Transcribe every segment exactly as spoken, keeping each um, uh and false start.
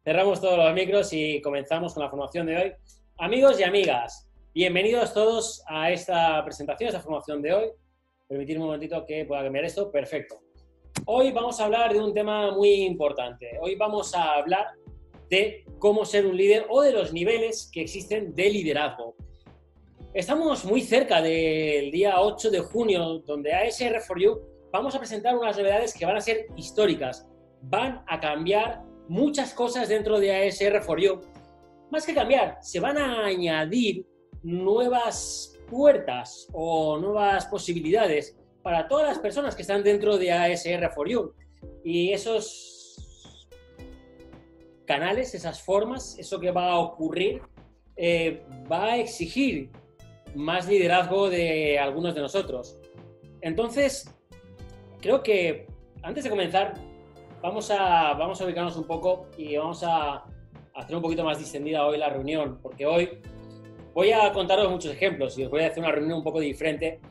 Cerramos todos los micros y comenzamos con la formación de hoy. Amigos y amigas, bienvenidos todos a esta presentación, a esta formación de hoy. Permitidme un momentito que pueda cambiar esto. Perfecto. Hoy vamos a hablar de un tema muy importante. Hoy vamos a hablar de cómo ser un líder o de los niveles que existen de liderazgo. Estamos muy cerca del día ocho de junio, donde A S R cuatro U vamos a presentar unas novedades que van a ser históricas. Van a cambiar muchas cosas dentro de A S R cuatro U. Más que cambiar, se van a añadir nuevas puertas o nuevas posibilidades para todas las personas que están dentro de A S R cuatro U. Y esos canales, esas formas, eso que va a ocurrir, eh, va a exigir más liderazgo de algunos de nosotros. Entonces, creo que antes de comenzar, vamos a, vamos a ubicarnos un poco y vamos a hacer un poquito más distendida hoy la reunión, porque hoy voy a contaros muchos ejemplos y os voy a hacer una reunión un poco diferente,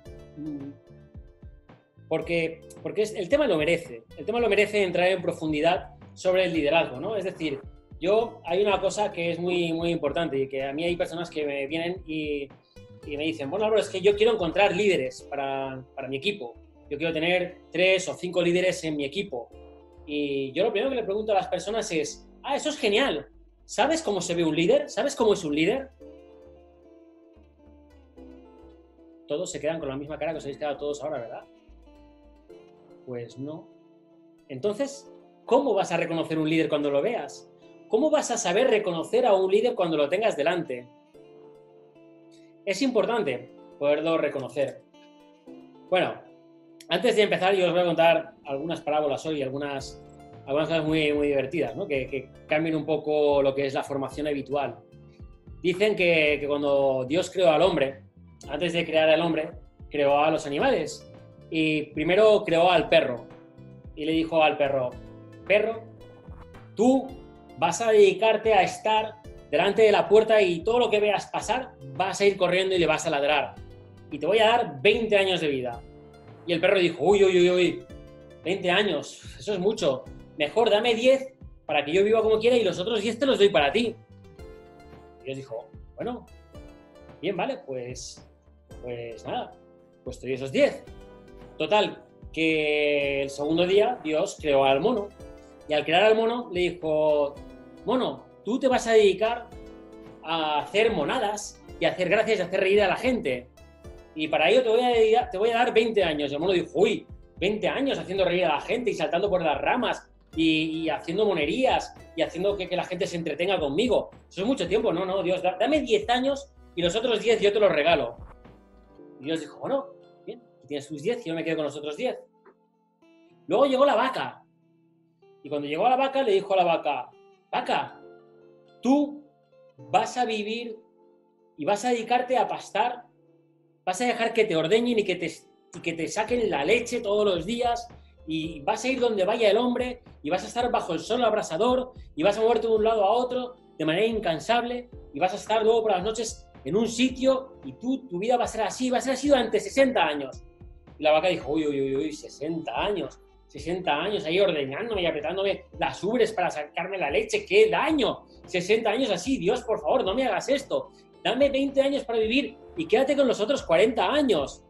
porque, porque el tema lo merece. El tema lo merece entrar en profundidad sobre el liderazgo, ¿no? Es decir, yo, hay una cosa que es muy, muy importante y que a mí hay personas que me vienen y, y me dicen, bueno, Álvaro, es que yo quiero encontrar líderes para, para mi equipo. Yo quiero tener tres o cinco líderes en mi equipo. Y yo lo primero que le pregunto a las personas es, ah, eso es genial. ¿Sabes cómo se ve un líder? ¿Sabes cómo es un líder? Todos se quedan con la misma cara que os habéis quedado todos ahora, ¿verdad? Pues no. Entonces, ¿cómo vas a reconocer un líder cuando lo veas? ¿Cómo vas a saber reconocer a un líder cuando lo tengas delante? Es importante poderlo reconocer. Bueno, antes de empezar, yo os voy a contar algunas parábolas hoy, algunas, algunas cosas muy, muy divertidas, ¿no? que, que cambien un poco lo que es la formación habitual. Dicen que, que cuando Dios creó al hombre, antes de crear al hombre, creó a los animales. Y primero creó al perro. Y le dijo al perro, perro, tú vas a dedicarte a estar delante de la puerta y todo lo que veas pasar, vas a ir corriendo y le vas a ladrar. Y te voy a dar veinte años de vida. Y el perro dijo, uy, uy, uy, uy, veinte años, eso es mucho. Mejor dame diez para que yo viva como quiera y los otros diez te los doy para ti. Y Dios dijo, bueno, bien, vale, pues, pues nada, pues te doy esos diez. Total, que el segundo día Dios creó al mono. Y al crear al mono le dijo, mono, tú te vas a dedicar a hacer monadas y a hacer gracias y a hacer reír a la gente. Y para ello te voy, a, te voy a dar veinte años. Y el mono dijo, uy, veinte años haciendo reír a la gente y saltando por las ramas y, y haciendo monerías y haciendo que, que la gente se entretenga conmigo. Eso es mucho tiempo. No, no, Dios, dame diez años y los otros diez yo te los regalo. Y Dios dijo, bueno, bien, tú tienes tus diez y yo me quedo con los otros diez. Luego llegó la vaca. Y cuando llegó a la vaca, le dijo a la vaca, vaca, tú vas a vivir y vas a dedicarte a pastar, vas a dejar que te ordeñen y que te, y que te saquen la leche todos los días y vas a ir donde vaya el hombre y vas a estar bajo el sol abrasador y vas a moverte de un lado a otro de manera incansable y vas a estar luego por las noches en un sitio y tú, tu vida va a ser así, va a ser así durante sesenta años. Y la vaca dijo, uy, uy, uy, uy, sesenta años. sesenta años ahí ordeñándome y apretándome las ubres para sacarme la leche, ¡qué daño! sesenta años así, Dios, por favor, no me hagas esto. Dame veinte años para vivir y quédate con los otros cuarenta años.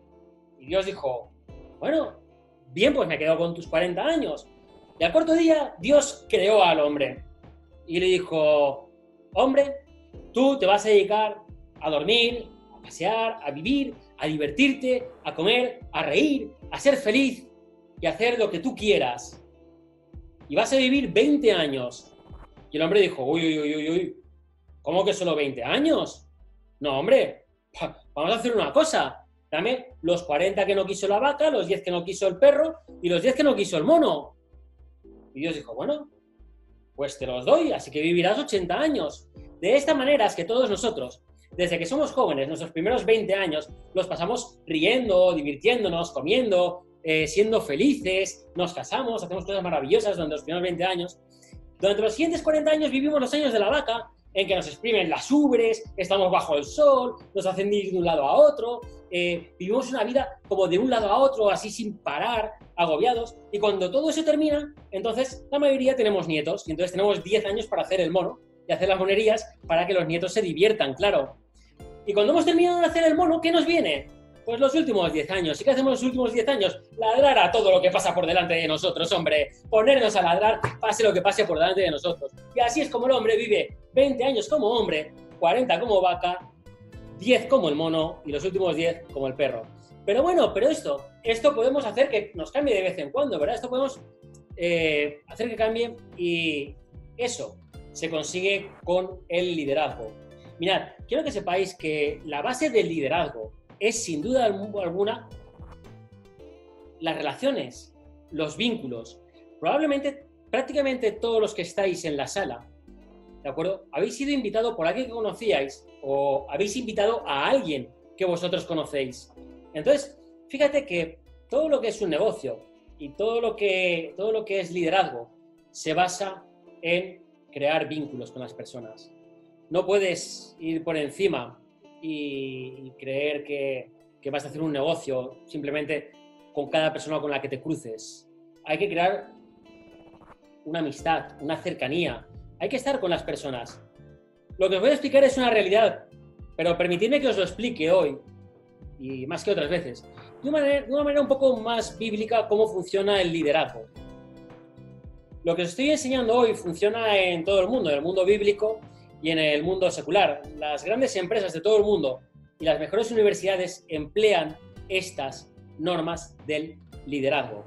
Y Dios dijo, bueno, bien, pues me quedo con tus cuarenta años. Y al cuarto día, Dios creó al hombre y le dijo, hombre, tú te vas a dedicar a dormir, a pasear, a vivir, a divertirte, a comer, a reír, a ser feliz y hacer lo que tú quieras. Y vas a vivir veinte años. Y el hombre dijo, uy, uy, uy, uy, uy, ¿cómo que solo veinte años? No, hombre, vamos a hacer una cosa. Dame los cuarenta que no quiso la vaca, los diez que no quiso el perro y los diez que no quiso el mono. Y Dios dijo, bueno, pues te los doy, así que vivirás ochenta años. De esta manera es que todos nosotros, desde que somos jóvenes, nuestros primeros veinte años, los pasamos riendo, divirtiéndonos, comiendo, Eh, siendo felices, nos casamos, hacemos cosas maravillosas durante los primeros veinte años. Durante los siguientes cuarenta años vivimos los años de la vaca en que nos exprimen las ubres, estamos bajo el sol, nos hacen ir de un lado a otro, eh, vivimos una vida como de un lado a otro, así sin parar, agobiados, y cuando todo eso termina, entonces la mayoría tenemos nietos, y entonces tenemos diez años para hacer el mono y hacer las monerías para que los nietos se diviertan, claro. Y cuando hemos terminado de hacer el mono, ¿qué nos viene? Pues los últimos diez años. ¿Y qué hacemos los últimos diez años? Ladrar a todo lo que pasa por delante de nosotros, hombre. Ponernos a ladrar, pase lo que pase por delante de nosotros. Y así es como el hombre vive veinte años como hombre, cuarenta como vaca, diez como el mono y los últimos diez como el perro. Pero bueno, pero esto, esto podemos hacer que nos cambie de vez en cuando, ¿verdad? Esto podemos eh, hacer que cambie y eso se consigue con el liderazgo. Mirad, quiero que sepáis que la base del liderazgo es sin duda alguna las relaciones, los vínculos. Probablemente prácticamente todos los que estáis en la sala, ¿de acuerdo? Habéis sido invitado por alguien que conocíais o habéis invitado a alguien que vosotros conocéis. Entonces, fíjate que todo lo que es un negocio y todo lo que, todo lo que es liderazgo se basa en crear vínculos con las personas. No puedes ir por encima y, y creer que, que vas a hacer un negocio simplemente con cada persona con la que te cruces. Hay que crear una amistad, una cercanía. Hay que estar con las personas. Lo que os voy a explicar es una realidad, pero permitidme que os lo explique hoy, y más que otras veces, de una manera, de una manera un poco más bíblica cómo funciona el liderazgo. Lo que os estoy enseñando hoy funciona en todo el mundo, en el mundo bíblico y en el mundo secular. Las grandes empresas de todo el mundo y las mejores universidades emplean estas normas del liderazgo.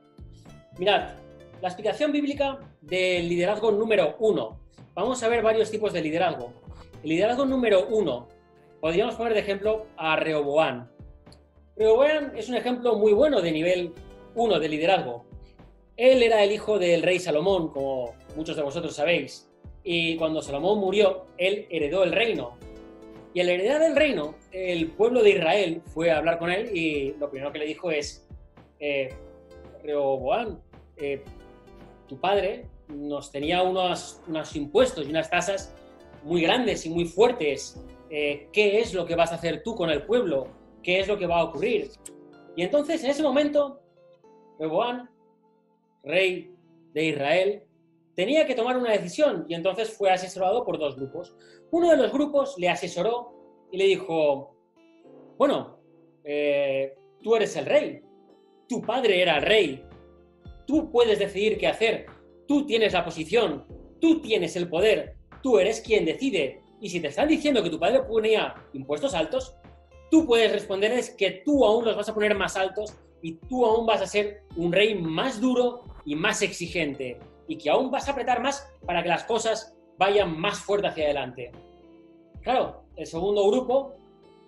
Mirad, la explicación bíblica del liderazgo número uno. Vamos a ver varios tipos de liderazgo. El liderazgo número uno, podríamos poner de ejemplo a Rehoboam. Rehoboam es un ejemplo muy bueno de nivel uno de liderazgo. Él era el hijo del rey Salomón, como muchos de vosotros sabéis. Y cuando Salomón murió, él heredó el reino. Y al heredar el reino, el pueblo de Israel fue a hablar con él y lo primero que le dijo es, eh, Rehoboam, eh, tu padre nos tenía unos, unos impuestos y unas tasas muy grandes y muy fuertes. Eh, ¿Qué es lo que vas a hacer tú con el pueblo? ¿Qué es lo que va a ocurrir? Y entonces, en ese momento, Rehoboam, rey de Israel, tenía que tomar una decisión y entonces fue asesorado por dos grupos. Uno de los grupos le asesoró y le dijo, bueno, eh, tú eres el rey, tu padre era el rey, tú puedes decidir qué hacer, tú tienes la posición, tú tienes el poder, tú eres quien decide. Y si te están diciendo que tu padre ponía impuestos altos, tú puedes responderles que tú aún los vas a poner más altos y tú aún vas a ser un rey más duro y más exigente y que aún vas a apretar más para que las cosas vayan más fuerte hacia adelante. Claro, el segundo grupo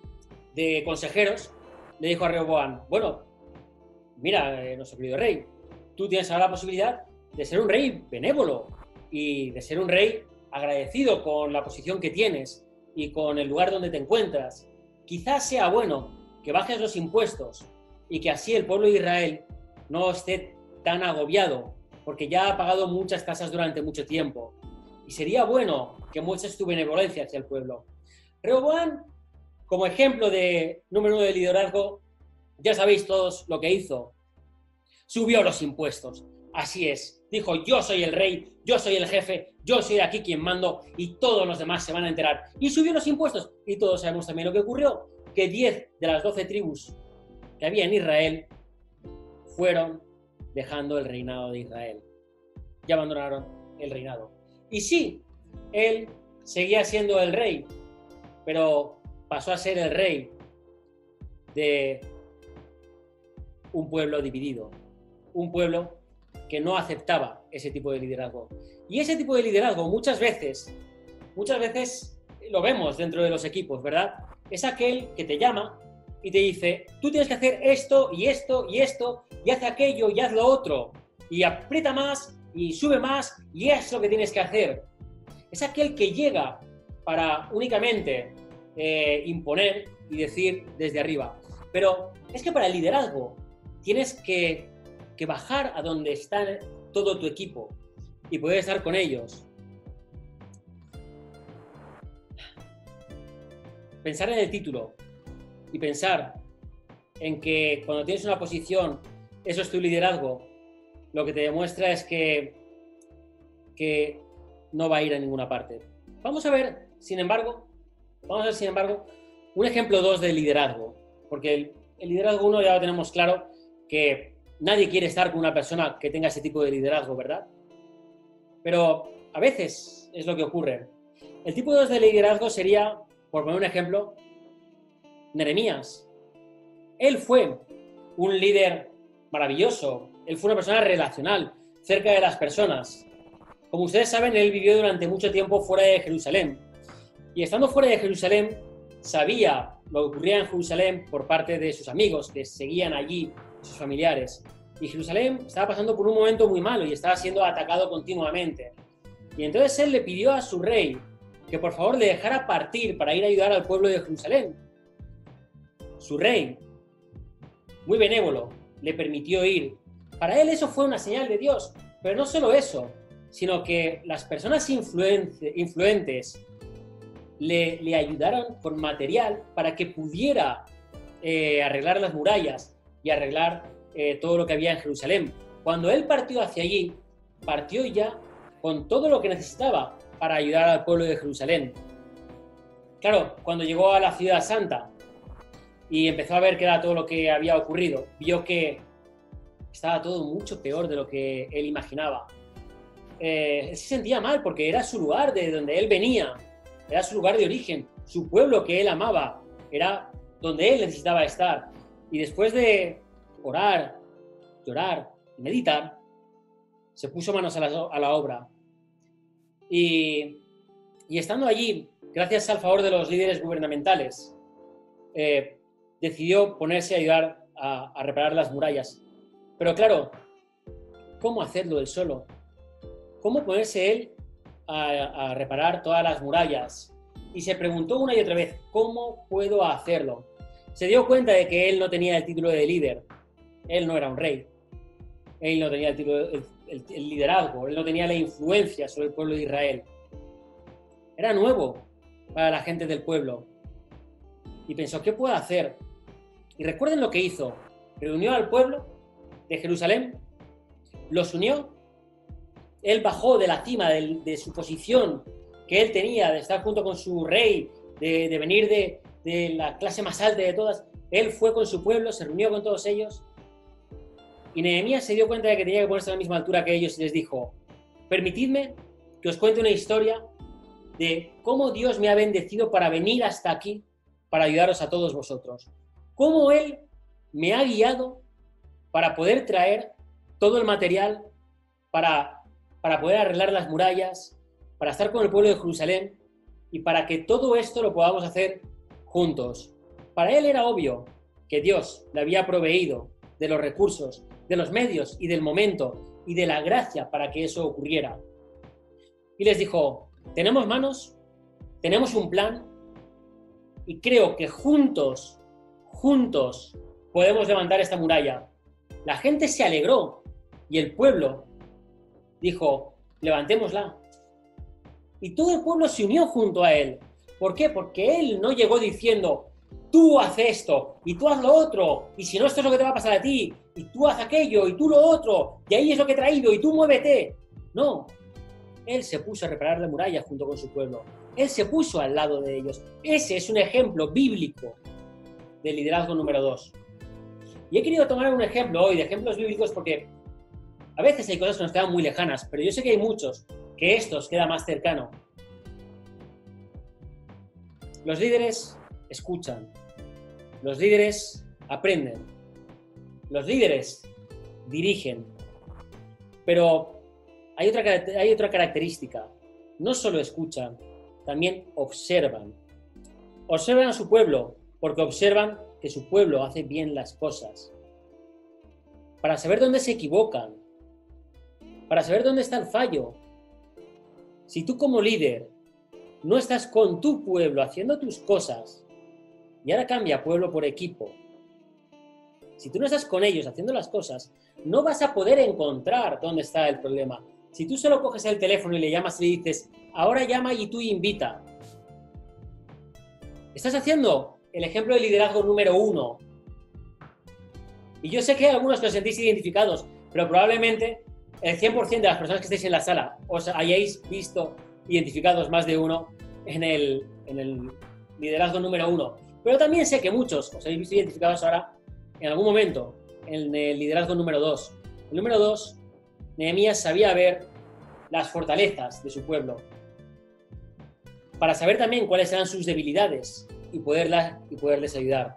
de consejeros le dijo a Rehoboam, bueno, mira, eh, nuestro querido rey, tú tienes ahora la posibilidad de ser un rey benévolo y de ser un rey agradecido con la posición que tienes y con el lugar donde te encuentras. Quizás sea bueno que bajes los impuestos y que así el pueblo de Israel no esté tan agobiado porque ya ha pagado muchas tasas durante mucho tiempo. Y sería bueno que muestres tu benevolencia hacia el pueblo. Rehoboam, como ejemplo de número uno de liderazgo, ya sabéis todos lo que hizo. Subió los impuestos. Así es. Dijo, yo soy el rey, yo soy el jefe, yo soy aquí quien mando y todos los demás se van a enterar. Y subió los impuestos. Y todos sabemos también lo que ocurrió, que diez de las doce tribus que había en Israel fueron dejando el reinado de Israel. Ya abandonaron el reinado. Y sí, él seguía siendo el rey, pero pasó a ser el rey de un pueblo dividido, un pueblo que no aceptaba ese tipo de liderazgo. Y ese tipo de liderazgo muchas veces, muchas veces lo vemos dentro de los equipos, ¿verdad? Es aquel que te llama y te dice, tú tienes que hacer esto y esto y esto, y haz aquello y haz lo otro, y aprieta más y sube más y es lo que tienes que hacer. Es aquel que llega para únicamente eh, imponer y decir desde arriba. Pero es que para el liderazgo tienes que, que bajar a donde está todo tu equipo y poder estar con ellos. pensar en el título y pensar en que cuando tienes una posición, eso es tu liderazgo, lo que te demuestra es que, que no va a ir a ninguna parte. Vamos a ver, sin embargo, vamos a ver, sin embargo, un ejemplo dos de liderazgo, porque el, el liderazgo uno ya lo tenemos claro, que nadie quiere estar con una persona que tenga ese tipo de liderazgo, ¿verdad? Pero a veces es lo que ocurre. El tipo dos de liderazgo sería, por poner un ejemplo, Nehemías. Él fue un líder maravilloso, él fue una persona relacional, cerca de las personas. Como ustedes saben, él vivió durante mucho tiempo fuera de Jerusalén. Y estando fuera de Jerusalén, sabía lo que ocurría en Jerusalén por parte de sus amigos que seguían allí, sus familiares. Y Jerusalén estaba pasando por un momento muy malo y estaba siendo atacado continuamente. Y entonces él le pidió a su rey que por favor le dejara partir para ir a ayudar al pueblo de Jerusalén. Su rey, muy benévolo, le permitió ir. Para él eso fue una señal de Dios, pero no solo eso, sino que las personas influentes le, le ayudaron con material para que pudiera eh, arreglar las murallas y arreglar eh, todo lo que había en Jerusalén. Cuando él partió hacia allí, partió ya con todo lo que necesitaba para ayudar al pueblo de Jerusalén. Claro, cuando llegó a la ciudad santa y empezó a ver qué era todo lo que había ocurrido, vio que estaba todo mucho peor de lo que él imaginaba. Eh, él se sentía mal porque era su lugar de donde él venía, era su lugar de origen, su pueblo que él amaba, era donde él necesitaba estar. Y después de orar, llorar y meditar, se puso manos a la, a la obra. Y, y estando allí, gracias al favor de los líderes gubernamentales, eh, decidió ponerse a ayudar a, a reparar las murallas. Pero claro, ¿cómo hacerlo él solo? ¿Cómo ponerse él a, a reparar todas las murallas? Y se preguntó una y otra vez, ¿cómo puedo hacerlo? Se dio cuenta de que él no tenía el título de líder. Él no era un rey. Él no tenía el, título, el, el, el liderazgo. Él no tenía la influencia sobre el pueblo de Israel. Era nuevo para la gente del pueblo. Y pensó, ¿qué puedo hacer? Y recuerden lo que hizo. Reunió al pueblo de Jerusalén, los unió. Él bajó de la cima de, de su posición que él tenía, de estar junto con su rey, de, de venir de, de la clase más alta de todas. Él fue con su pueblo, se reunió con todos ellos. Y Nehemías se dio cuenta de que tenía que ponerse a la misma altura que ellos y les dijo, permitidme que os cuente una historia de cómo Dios me ha bendecido para venir hasta aquí, para ayudaros a todos vosotros. Cómo Él me ha guiado para poder traer todo el material, para, para poder arreglar las murallas, para estar con el pueblo de Jerusalén y para que todo esto lo podamos hacer juntos. Para él era obvio que Dios le había proveído de los recursos, de los medios y del momento y de la gracia para que eso ocurriera. Y les dijo, tenemos manos, tenemos un plan y creo que juntos, juntos podemos levantar esta muralla. La gente se alegró y el pueblo dijo, levantémosla. Y todo el pueblo se unió junto a él. ¿Por qué? Porque él no llegó diciendo, tú haz esto, y tú haz lo otro, y si no, esto es lo que te va a pasar a ti, y tú haz aquello, y tú lo otro, y ahí es lo que he traído, y tú muévete. No, él se puso a reparar la muralla junto con su pueblo. Él se puso al lado de ellos. Ese es un ejemplo bíblico de liderazgo número dos. Y he querido tomar un ejemplo hoy de ejemplos bíblicos porque a veces hay cosas que nos quedan muy lejanas, pero yo sé que hay muchos que estos queda más cercano. Los líderes escuchan, los líderes aprenden, los líderes dirigen, pero hay otra, hay otra característica, no solo escuchan, también observan. Observan a su pueblo porque observan que su pueblo hace bien las cosas. Para saber dónde se equivocan, para saber dónde está el fallo. Si tú como líder no estás con tu pueblo haciendo tus cosas, y ahora cambia pueblo por equipo, si tú no estás con ellos haciendo las cosas, no vas a poder encontrar dónde está el problema. Si tú solo coges el teléfono y le llamas y le dices, ahora llama y tú invita, Estás haciendo el ejemplo de liderazgo número uno. Y yo sé que algunos que os sentís identificados, pero probablemente el cien por ciento de las personas que estéis en la sala os hayáis visto identificados más de uno en el, en el liderazgo número uno. Pero también sé que muchos os habéis visto identificados ahora en algún momento en el liderazgo número dos. El número dos, Nehemías sabía ver las fortalezas de su pueblo para saber también cuáles eran sus debilidades y, poderlas, y poderles ayudar.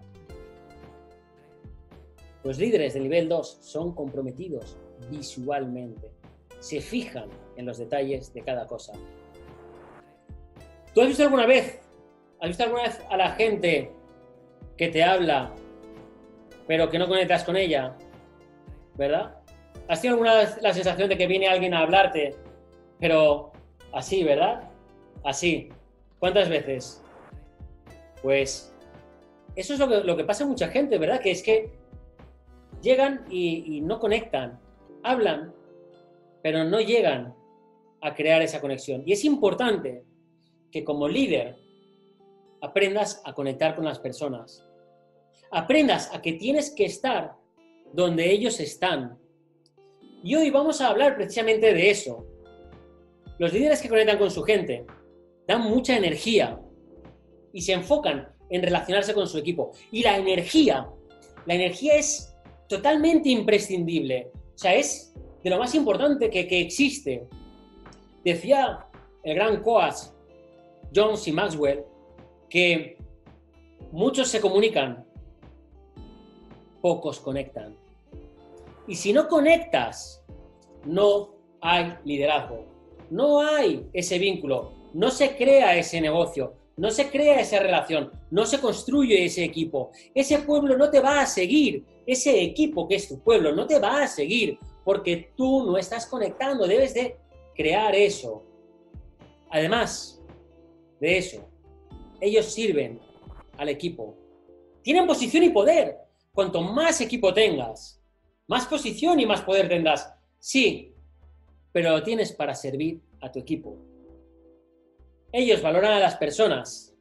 Los líderes del nivel dos son comprometidos visualmente, se fijan en los detalles de cada cosa. ¿Tú has visto alguna vez, has visto alguna vez a la gente que te habla, pero que no conectas con ella? ¿Verdad? ¿Has tenido alguna vez la sensación de que viene alguien a hablarte, pero así, ¿verdad? Así. ¿Cuántas veces? Pues eso es lo que, lo que pasa a mucha gente, ¿verdad? Que es que llegan y, y no conectan, hablan, pero no llegan a crear esa conexión. Y es importante que como líder aprendas a conectar con las personas. Aprendas a que tienes que estar donde ellos están. Y hoy vamos a hablar precisamente de eso. Los líderes que conectan con su gente dan mucha energía y se enfocan en relacionarse con su equipo. Y la energía, la energía es totalmente imprescindible. O sea, es de lo más importante que, que existe. Decía el gran coach John C. Maxwell que muchos se comunican, pocos conectan. Y si no conectas, no hay liderazgo, no hay ese vínculo, no se crea ese negocio, no se crea esa relación, no se construye ese equipo. Ese pueblo no te va a seguir, ese equipo que es tu pueblo no te va a seguir porque tú no estás conectando, debes de crear eso. Además de eso, ellos sirven al equipo. Tienen posición y poder. Cuanto más equipo tengas, más posición y más poder tendrás. Sí, pero lo tienes para servir a tu equipo. Ellos valoran a las personas.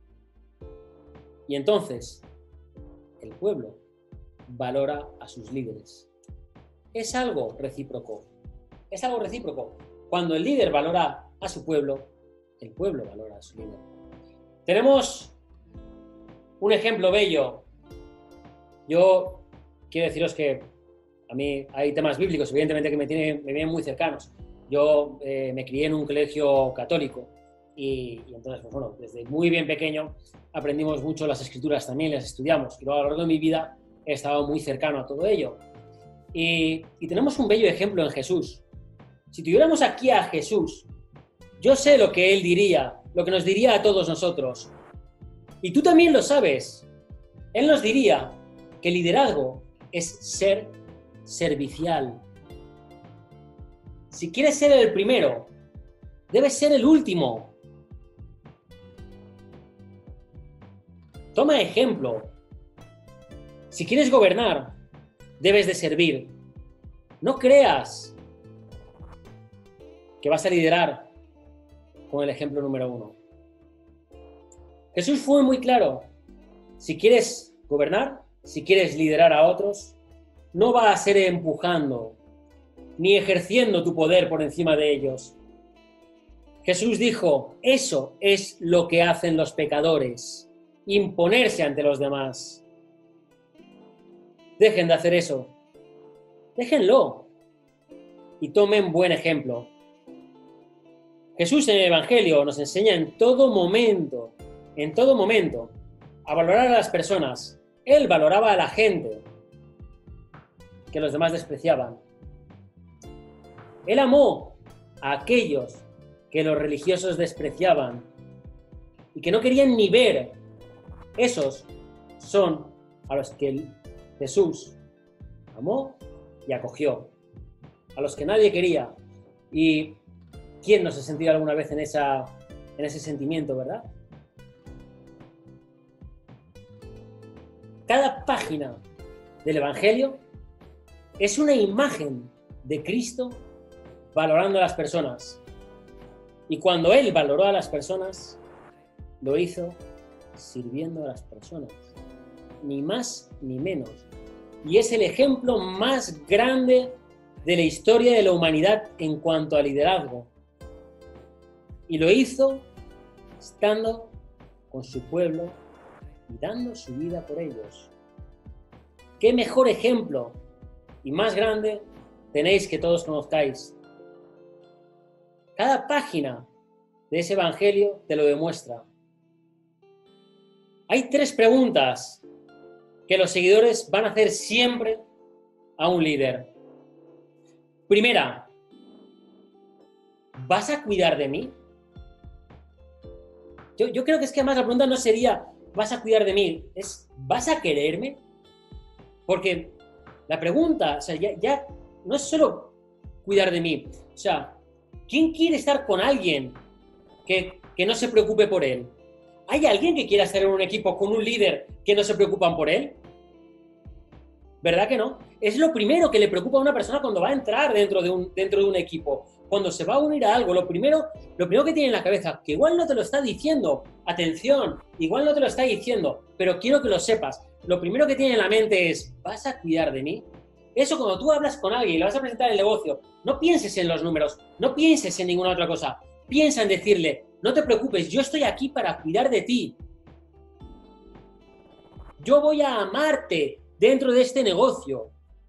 Y entonces, el pueblo valora a sus líderes. Es algo recíproco. Es algo recíproco. Cuando el líder valora a su pueblo, el pueblo valora a su líder. Tenemos un ejemplo bello. Yo quiero deciros que a mí hay temas bíblicos, evidentemente, que me, tienen, me vienen muy cercanos. Yo eh, me crié en un colegio católico y, y entonces, pues bueno, desde muy bien pequeño aprendimos mucho las escrituras también, las estudiamos. Y luego a lo largo de mi vida he estado muy cercano a todo ello. Y, y tenemos un bello ejemplo en Jesús. Si tuviéramos aquí a Jesús, yo sé lo que Él diría, lo que nos diría a todos nosotros. Y tú también lo sabes. Él nos diría que liderazgo es ser servicial. Si quieres ser el primero, debes ser el último. Toma ejemplo. Si quieres gobernar, debes de servir. No creas que vas a liderar con el ejemplo número uno. Jesús fue muy claro. Si quieres gobernar, si quieres liderar a otros, no va a ser empujando ni ejerciendo tu poder por encima de ellos. Jesús dijo, eso es lo que hacen los pecadores, imponerse ante los demás. Dejen de hacer eso. Déjenlo y tomen buen ejemplo. Jesús en el Evangelio nos enseña en todo momento, en todo momento, a valorar a las personas. Él valoraba a la gente que los demás despreciaban. Él amó a aquellos que los religiosos despreciaban y que no querían ni ver. Esos son a los que Jesús amó y acogió, a los que nadie quería. ¿Y quién no se ha sentido alguna vez en, esa, en ese sentimiento, verdad? Cada página del Evangelio es una imagen de Cristo valorando a las personas. Y cuando Él valoró a las personas, lo hizo sirviendo a las personas. Ni más ni menos. Y es el ejemplo más grande de la historia de la humanidad en cuanto a liderazgo. Y lo hizo estando con su pueblo y dando su vida por ellos. ¿Qué mejor ejemplo y más grande tenéis que todos conozcáis? Cada página de ese evangelio te lo demuestra. Hay tres preguntas que los seguidores van a hacer siempre a un líder. Primera, ¿vas a cuidar de mí? Yo, yo creo que es que además la pregunta no sería ¿vas a cuidar de mí? Es ¿vas a quererme? Porque la pregunta, o sea, ya, ya no es solo cuidar de mí. O sea, ¿quién quiere estar con alguien que, que no se preocupe por él? ¿Hay alguien que quiera estar en un equipo con un líder que no se preocupan por él? ¿Verdad que no? Es lo primero que le preocupa a una persona cuando va a entrar dentro de un, dentro de un equipo. Cuando se va a unir a algo, lo primero, lo primero que tiene en la cabeza, que igual no te lo está diciendo, atención, igual no te lo está diciendo, pero quiero que lo sepas. Lo primero que tiene en la mente es, ¿vas a cuidar de mí? Eso cuando tú hablas con alguien y le vas a presentar el negocio, no pienses en los números, no pienses en ninguna otra cosa. Piensa en decirle, no te preocupes, yo estoy aquí para cuidar de ti. Yo voy a amarte dentro de este negocio.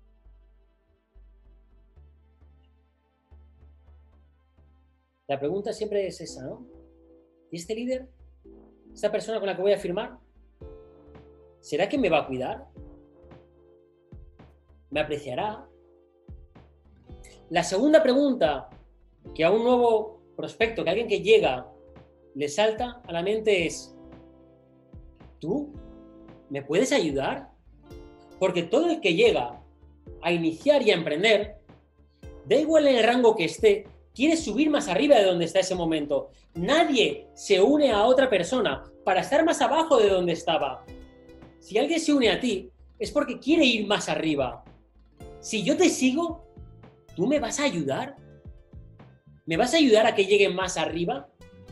La pregunta siempre es esa, ¿no? ¿Y este líder? ¿Esta persona con la que voy a firmar? ¿Será que me va a cuidar? ¿Me apreciará? La segunda pregunta que a un nuevo prospecto, que a alguien que llega, le salta a la mente es, ¿tú me puedes ayudar? Porque todo el que llega a iniciar y a emprender, da igual en el rango que esté, quiere subir más arriba de donde está ese momento. Nadie se une a otra persona para estar más abajo de donde estaba. Si alguien se une a ti, es porque quiere ir más arriba. Si yo te sigo, ¿tú me vas a ayudar? ¿Me vas a ayudar a que llegue más arriba?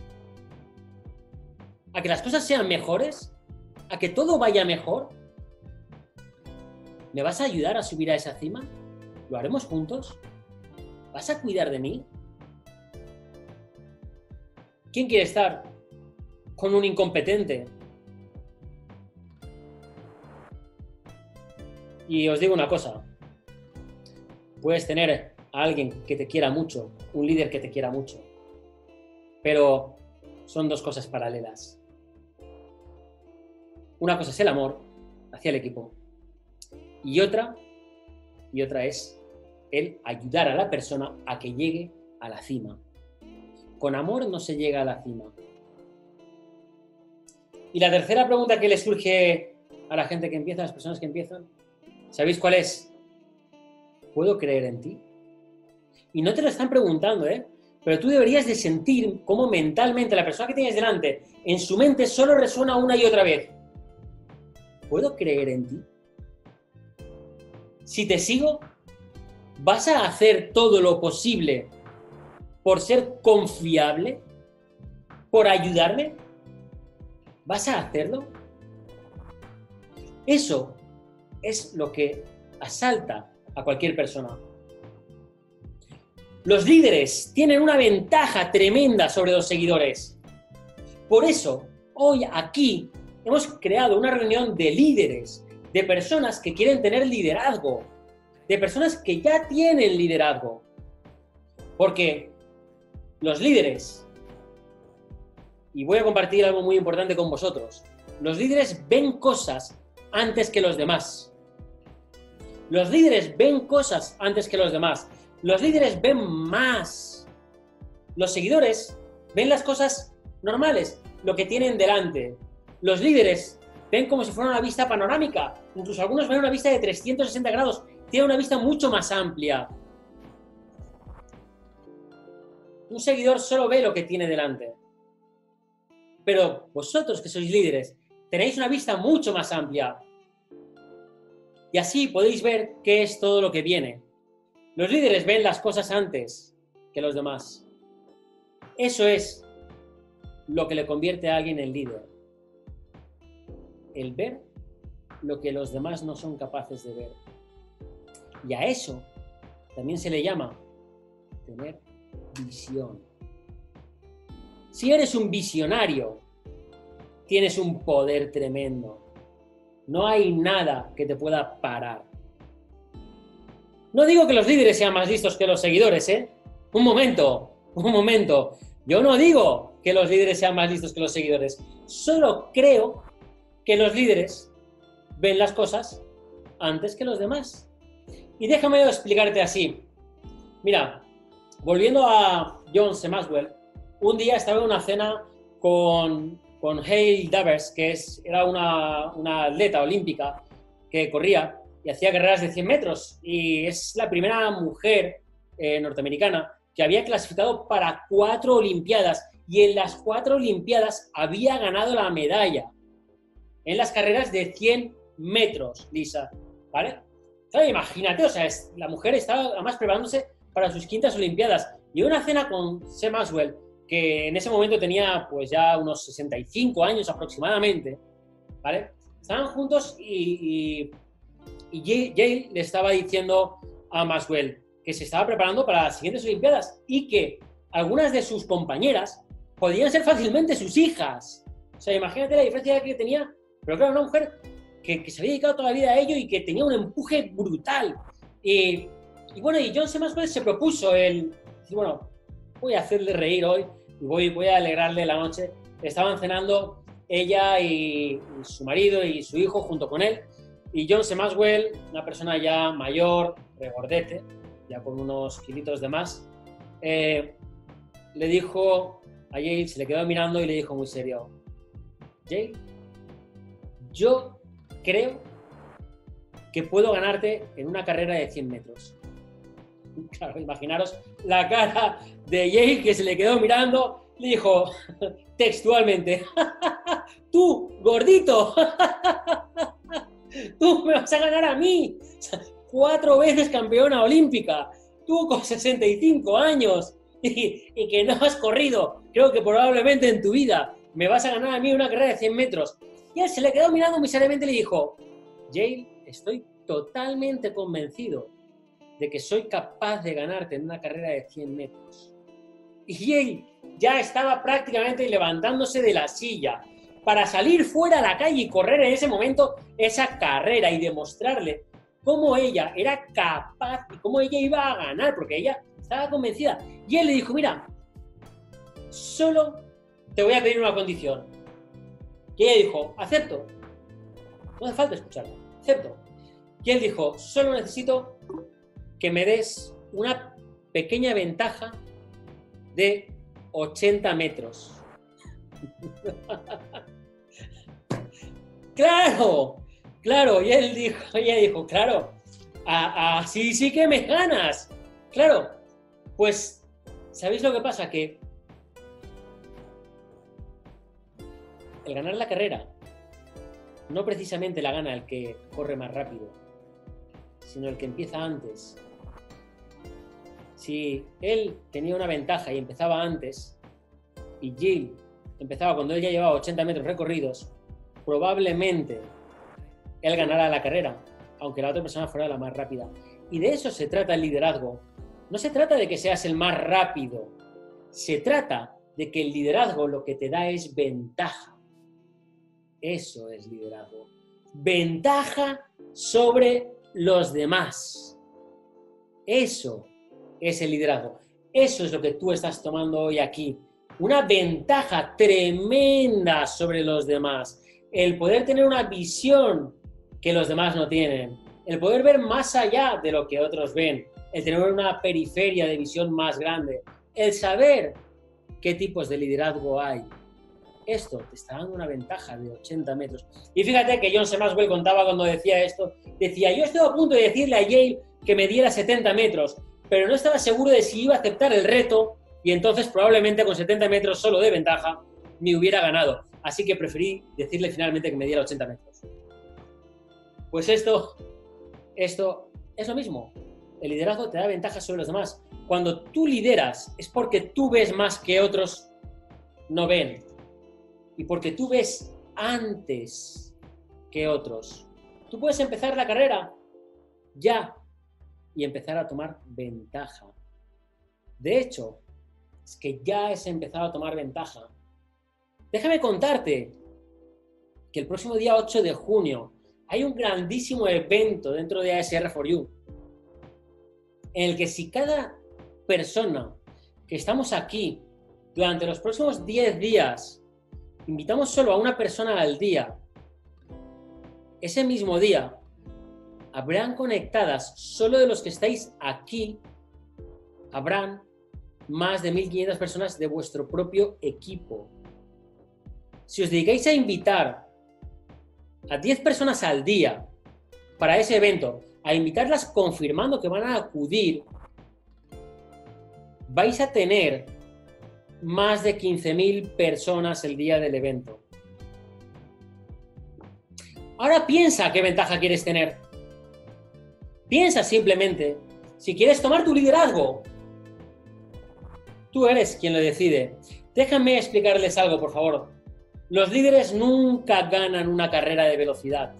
¿A que las cosas sean mejores? ¿A que todo vaya mejor? ¿Me vas a ayudar a subir a esa cima? ¿Lo haremos juntos? ¿Vas a cuidar de mí? ¿Quién quiere estar con un incompetente? Y os digo una cosa, puedes tener a alguien que te quiera mucho, un líder que te quiera mucho, pero son dos cosas paralelas. Una cosa es el amor hacia el equipo y otra, y otra es el ayudar a la persona a que llegue a la cima. Con amor no se llega a la cima. Y la tercera pregunta que le surge a la gente que empieza, a las personas que empiezan, ¿sabéis cuál es? ¿Puedo creer en ti? Y no te lo están preguntando, ¿eh? Pero tú deberías de sentir cómo mentalmente la persona que tienes delante, en su mente solo resuena una y otra vez. ¿Puedo creer en ti? Si te sigo, ¿vas a hacer todo lo posible por ser confiable? ¿Por ayudarme? ¿Vas a hacerlo? Eso es lo que asalta a cualquier persona. Los líderes tienen una ventaja tremenda sobre los seguidores. Por eso, hoy aquí hemos creado una reunión de líderes, de personas que quieren tener liderazgo, de personas que ya tienen liderazgo. Porque los líderes, y voy a compartir algo muy importante con vosotros, los líderes ven cosas antes que los demás. Los líderes ven cosas antes que los demás. Los líderes ven más. Los seguidores ven las cosas normales, lo que tienen delante. Los líderes ven como si fuera una vista panorámica. Incluso algunos ven una vista de trescientos sesenta grados. Tienen una vista mucho más amplia. Un seguidor solo ve lo que tiene delante. Pero vosotros que sois líderes, tenéis una vista mucho más amplia. Y así podéis ver qué es todo lo que viene. Los líderes ven las cosas antes que los demás. Eso es lo que le convierte a alguien en líder. el ver lo que los demás no son capaces de ver. Y a eso también se le llama tener visión. Si eres un visionario, tienes un poder tremendo. No hay nada que te pueda parar. No digo que los líderes sean más listos que los seguidores, ¿eh? Un momento, un momento. Yo no digo que los líderes sean más listos que los seguidores. Solo creo que los líderes ven las cosas antes que los demás. Y déjame explicarte así. Mira, volviendo a John C. Maxwell, un día estaba en una cena con, con Hale Davers, que es, era una, una atleta olímpica que corría y hacía carreras de cien metros. Y es la primera mujer eh, norteamericana que había clasificado para cuatro olimpiadas. Y en las cuatro olimpiadas había ganado la medalla. En las carreras de cien metros, Lisa. ¿Vale? O sea, imagínate, o sea, es, la mujer estaba además preparándose para sus quintas olimpiadas. Y una cena con C. Maxwell, que en ese momento tenía pues ya unos sesenta y cinco años aproximadamente, ¿vale? Estaban juntos y, y, y Jay le estaba diciendo a Maxwell que se estaba preparando para las siguientes olimpiadas y que algunas de sus compañeras podían ser fácilmente sus hijas. O sea, imagínate la diferencia que tenía, pero claro, una mujer que, que se había dedicado toda la vida a ello y que tenía un empuje brutal. Y, y bueno, y John C. Maxwell se propuso el, bueno, voy a hacerle reír hoy y voy, voy a alegrarle la noche. Estaban cenando ella y, y su marido y su hijo junto con él. Y John C. Maxwell, una persona ya mayor, regordete, ya con unos kilitos de más, eh, le dijo a Jay, se le quedó mirando y le dijo muy serio: Jay, yo creo que puedo ganarte en una carrera de cien metros. Claro, imaginaros la cara de Jay, que se le quedó mirando, le dijo textualmente: tú, gordito, tú me vas a ganar a mí, cuatro veces campeona olímpica, tú con sesenta y cinco años y, y que no has corrido, creo que probablemente en tu vida, me vas a ganar a mí una carrera de cien metros. Y él se le quedó mirando muy seriamente y le dijo: Jay, estoy totalmente convencido de que soy capaz de ganarte en una carrera de cien metros. Y Jay ya estaba prácticamente levantándose de la silla para salir fuera a la calle y correr en ese momento esa carrera y demostrarle cómo ella era capaz y cómo ella iba a ganar, porque ella estaba convencida. Y él le dijo: mira, solo te voy a pedir una condición. Y ella dijo: acepto. No hace falta escucharlo, acepto. Y él dijo: solo necesito que me des una pequeña ventaja de ochenta metros. ¡Claro! Claro, y él dijo, ella dijo, claro, así sí que me ganas. Claro, pues, ¿sabéis lo que pasa? Que el ganar la carrera no precisamente la gana el que corre más rápido, sino el que empieza antes. Si él tenía una ventaja y empezaba antes, y Jill empezaba cuando él ya llevaba ochenta metros recorridos, probablemente él ganara la carrera, aunque la otra persona fuera la más rápida. Y de eso se trata el liderazgo. No se trata de que seas el más rápido, se trata de que el liderazgo lo que te da es ventaja. Eso es liderazgo. Ventaja sobre los demás. Eso es el liderazgo. Eso es lo que tú estás tomando hoy aquí. Una ventaja tremenda sobre los demás. El poder tener una visión que los demás no tienen. El poder ver más allá de lo que otros ven. El tener una periferia de visión más grande. El saber qué tipos de liderazgo hay. Esto te está dando una ventaja de ochenta metros. Y fíjate que John C. Maxwell contaba cuando decía esto. Decía: yo estoy a punto de decirle a Yale que me diera setenta metros, pero no estaba seguro de si iba a aceptar el reto y entonces probablemente con setenta metros solo de ventaja me hubiera ganado. Así que preferí decirle finalmente que me diera ochenta metros. Pues esto, esto es lo mismo. El liderazgo te da ventajas sobre los demás. Cuando tú lideras es porque tú ves más que otros no ven. Y porque tú ves antes que otros. Tú puedes empezar la carrera ya y empezar a tomar ventaja. De hecho, es que ya has empezado a tomar ventaja. Déjame contarte que el próximo día ocho de junio hay un grandísimo evento dentro de A S R cuatro U en el que si cada persona que estamos aquí durante los próximos diez días invitamos solo a una persona al día, ese mismo día habrán conectadas, solo de los que estáis aquí, habrán más de mil quinientas personas de vuestro propio equipo. Si os dedicáis a invitar a diez personas al día para ese evento, a invitarlas confirmando que van a acudir, vais a tener más de quince mil personas el día del evento. Ahora piensa qué ventaja quieres tener. Piensa simplemente si quieres tomar tu liderazgo. Tú eres quien lo decide. Déjame explicarles algo, por favor. Los líderes nunca ganan una carrera de velocidad.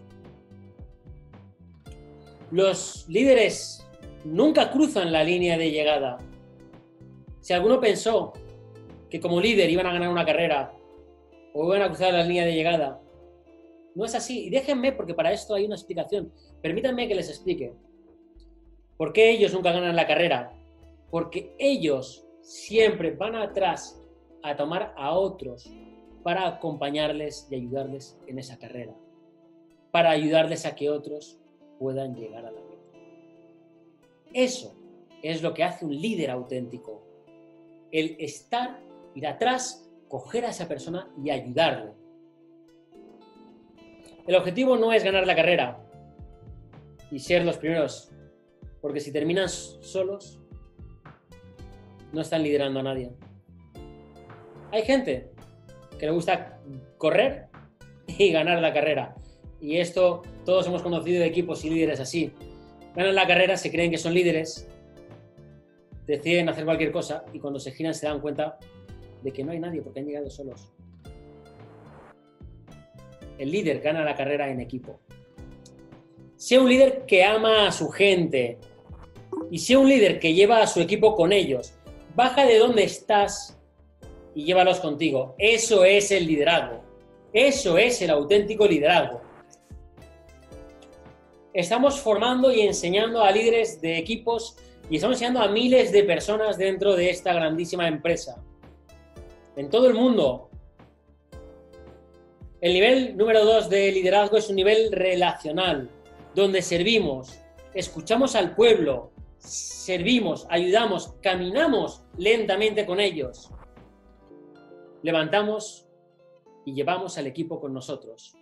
Los líderes nunca cruzan la línea de llegada. Si alguno pensó que como líder iban a ganar una carrera o iban a cruzar la línea de llegada, no es así. Y déjenme, porque para esto hay una explicación. Permítanme que les explique. ¿Por qué ellos nunca ganan la carrera? Porque ellos siempre van atrás a tomar a otros para acompañarles y ayudarles en esa carrera, para ayudarles a que otros puedan llegar a la meta. Eso es lo que hace un líder auténtico, el estar, ir atrás, coger a esa persona y ayudarle. El objetivo no es ganar la carrera y ser los primeros, porque si terminan solos, no están liderando a nadie. Hay gente que le gusta correr y ganar la carrera. Y esto, todos hemos conocido de equipos y líderes así. Ganan la carrera, se creen que son líderes, deciden hacer cualquier cosa y cuando se giran se dan cuenta de que no hay nadie porque han llegado solos. El líder gana la carrera en equipo. Sea un líder que ama a su gente y sea un líder que lleva a su equipo con ellos. Baja de donde estás y llévalos contigo. Eso es el liderazgo. Eso es el auténtico liderazgo. Estamos formando y enseñando a líderes de equipos y estamos enseñando a miles de personas dentro de esta grandísima empresa. En todo el mundo. El nivel número dos de liderazgo es un nivel relacional, donde servimos, escuchamos al pueblo, servimos, ayudamos, caminamos lentamente con ellos. Levantamos y llevamos al equipo con nosotros.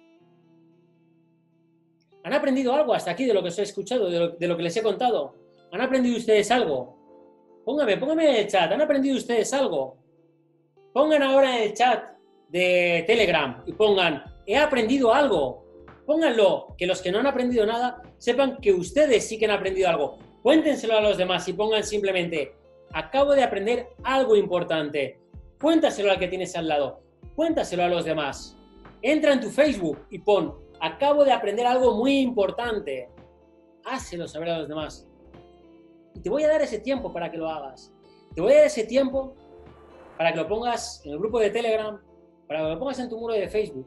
¿Han aprendido algo hasta aquí de lo que os he escuchado, de lo, de lo que les he contado? ¿Han aprendido ustedes algo? Pónganme, pónganme en el chat. ¿Han aprendido ustedes algo? Pongan ahora en el chat de Telegram y pongan, he aprendido algo. Pónganlo, que los que no han aprendido nada sepan que ustedes sí que han aprendido algo. Cuéntenselo a los demás y pongan simplemente, acabo de aprender algo importante. Cuéntaselo al que tienes al lado. Cuéntaselo a los demás. Entra en tu Facebook y pon, acabo de aprender algo muy importante. Házelo saber a los demás. Y te voy a dar ese tiempo para que lo hagas. Te voy a dar ese tiempo para que lo pongas en el grupo de Telegram, para que lo pongas en tu muro de Facebook.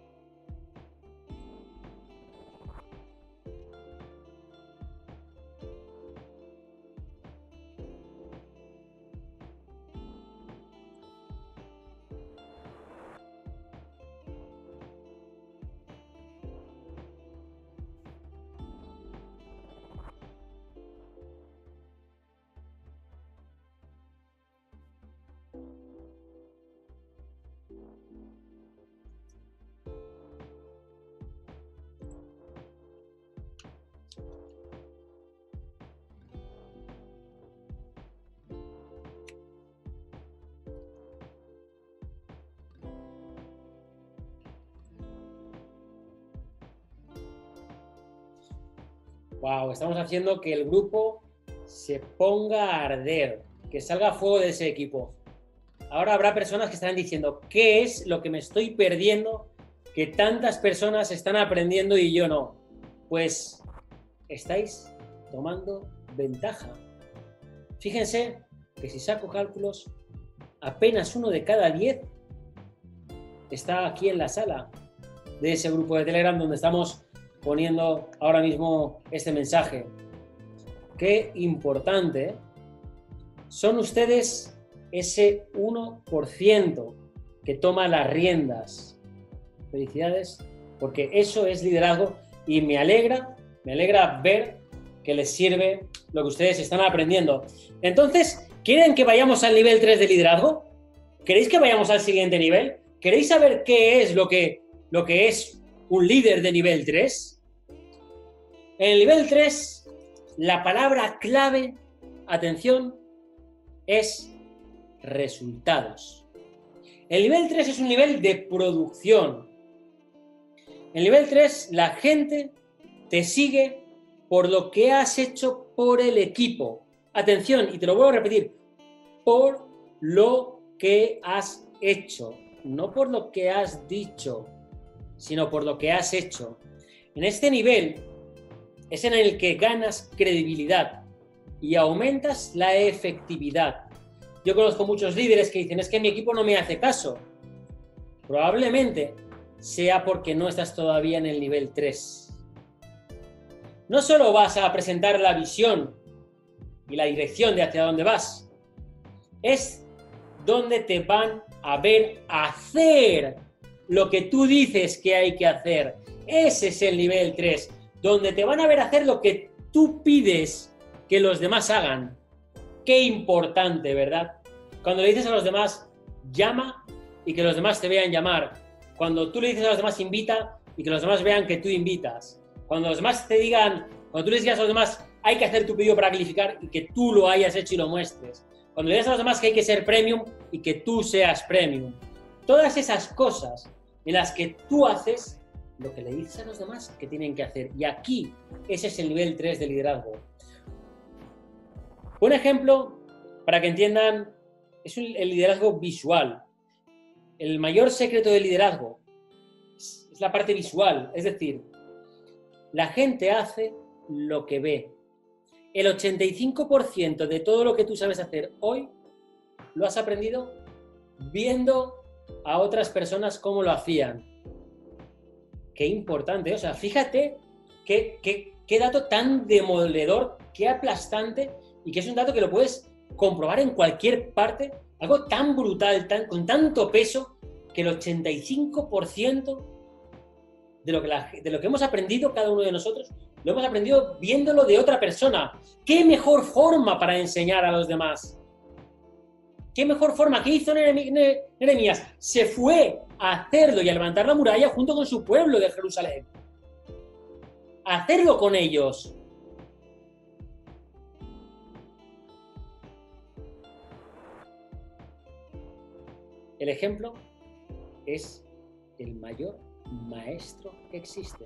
Wow, estamos haciendo que el grupo se ponga a arder, que salga fuego de ese equipo. Ahora habrá personas que estarán diciendo, ¿qué es lo que me estoy perdiendo que tantas personas están aprendiendo y yo no? Pues estáis tomando ventaja. Fíjense que si saco cálculos, apenas uno de cada diez está aquí en la sala de ese grupo de Telegram donde estamos poniendo ahora mismo este mensaje. Qué importante son ustedes, ese uno por ciento que toma las riendas. Felicidades, porque eso es liderazgo y me alegra, me alegra ver que les sirve lo que ustedes están aprendiendo. Entonces, ¿quieren que vayamos al nivel tres de liderazgo? ¿Queréis que vayamos al siguiente nivel? ¿Queréis saber qué es lo que, lo que es un líder de nivel tres? En el nivel tres, la palabra clave, atención, es resultados. El nivel tres es un nivel de producción. En el nivel tres, la gente te sigue por lo que has hecho por el equipo. Atención, y te lo vuelvo a repetir, por lo que has hecho, no por lo que has dicho, sino por lo que has hecho. En este nivel es en el que ganas credibilidad y aumentas la efectividad. Yo conozco muchos líderes que dicen, es que mi equipo no me hace caso. Probablemente sea porque no estás todavía en el nivel tres. No solo vas a presentar la visión y la dirección de hacia dónde vas, es donde te van a ver hacer lo que tú dices que hay que hacer. Ese es el nivel tres, donde te van a ver hacer lo que tú pides que los demás hagan. Qué importante, ¿verdad? Cuando le dices a los demás, llama y que los demás te vean llamar. Cuando tú le dices a los demás, invita y que los demás vean que tú invitas. Cuando los demás te digan, cuando tú les digas a los demás, hay que hacer tu pedido para calificar y que tú lo hayas hecho y lo muestres. Cuando le digas a los demás que hay que ser premium y que tú seas premium. Todas esas cosas en las que tú haces lo que le dices a los demás que tienen que hacer. Y aquí, ese es el nivel tres de liderazgo. Un ejemplo, para que entiendan, es el liderazgo visual. El mayor secreto del liderazgo es la parte visual, es decir, la gente hace lo que ve. El ochenta y cinco por ciento de todo lo que tú sabes hacer hoy lo has aprendido viendo a otras personas cómo lo hacían. Qué importante, o sea, fíjate qué, qué, qué dato tan demoledor, qué aplastante, y que es un dato que lo puedes comprobar en cualquier parte, algo tan brutal, tan, con tanto peso, que el ochenta y cinco por ciento de lo, que la, de lo que hemos aprendido cada uno de nosotros, lo hemos aprendido viéndolo de otra persona. ¿Qué mejor forma para enseñar a los demás? ¿Qué mejor forma? ¿Qué hizo Nehemías? Se fue a hacerlo y a levantar la muralla junto con su pueblo de Jerusalén. A hacerlo con ellos. El ejemplo es el mayor maestro que existe.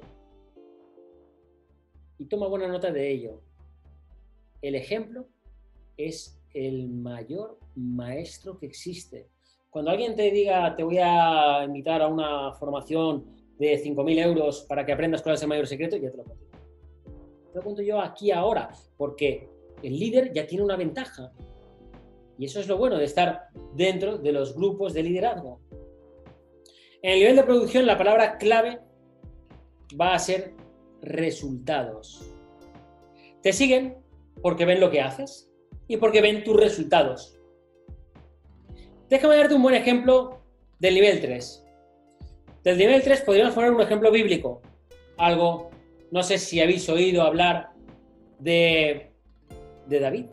Y toma buena nota de ello. El ejemplo es el mayor maestro que existe. Cuando alguien te diga, te voy a invitar a una formación de cinco mil euros para que aprendas cuál es el mayor secreto, ya te lo cuento. Te lo cuento yo aquí ahora, porque el líder ya tiene una ventaja. Y eso es lo bueno de estar dentro de los grupos de liderazgo. En el nivel de producción, la palabra clave va a ser resultados. Te siguen porque ven lo que haces y porque ven tus resultados. Déjame darte un buen ejemplo del nivel tres. Del nivel tres podríamos poner un ejemplo bíblico. Algo, no sé si habéis oído hablar de, de David.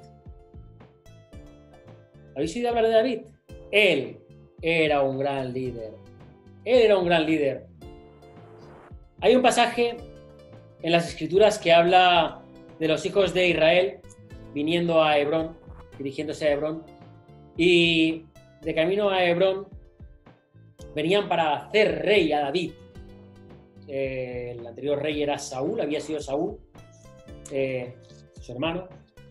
¿Habéis oído hablar de David? Él era un gran líder. Él era un gran líder. Hay un pasaje en las Escrituras que habla de los hijos de Israel viniendo a Hebrón, dirigiéndose a Hebrón, y de camino a Hebrón venían para hacer rey a David. Eh, el anterior rey era Saúl, había sido Saúl, eh, su hermano,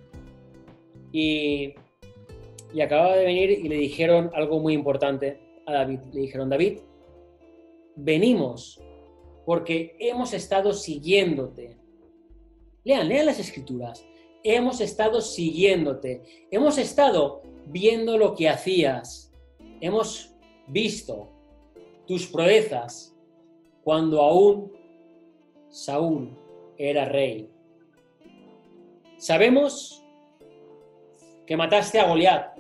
y, y acababa de venir y le dijeron algo muy importante a David. Le dijeron, David, venimos porque hemos estado siguiéndote. Lean, lean las escrituras. Hemos estado siguiéndote. Hemos estado viendo lo que hacías. Hemos visto tus proezas cuando aún Saúl era rey. Sabemos que mataste a Goliat.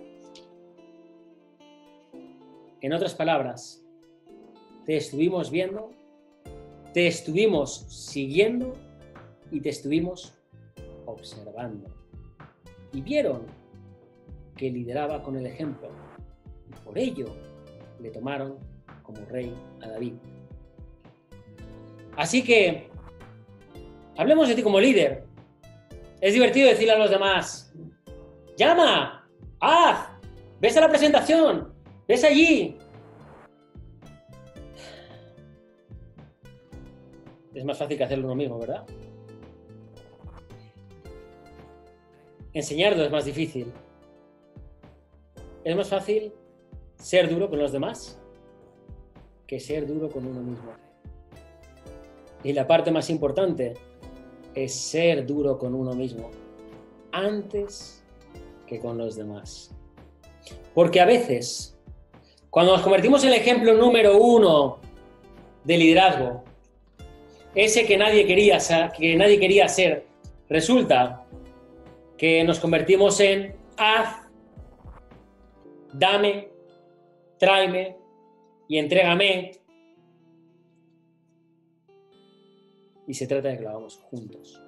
En otras palabras, te estuvimos viendo, te estuvimos siguiendo y te estuvimos observando. Y vieron que lideraba con el ejemplo. Y por ello le tomaron como rey a David. Así que, hablemos de ti como líder. Es divertido decirle a los demás, llama, haz, ves a la presentación, ves allí. Es más fácil que hacerlo uno mismo, ¿verdad? Enseñarlo es más difícil. Es más fácil ser duro con los demás que ser duro con uno mismo. Y la parte más importante es ser duro con uno mismo antes que con los demás. Porque a veces, cuando nos convertimos en el ejemplo número uno de liderazgo, ese que nadie quería, que nadie quería ser, resulta que nos convertimos en haz, dame, tráeme y entrégame. Y se trata de que lo hagamos juntos.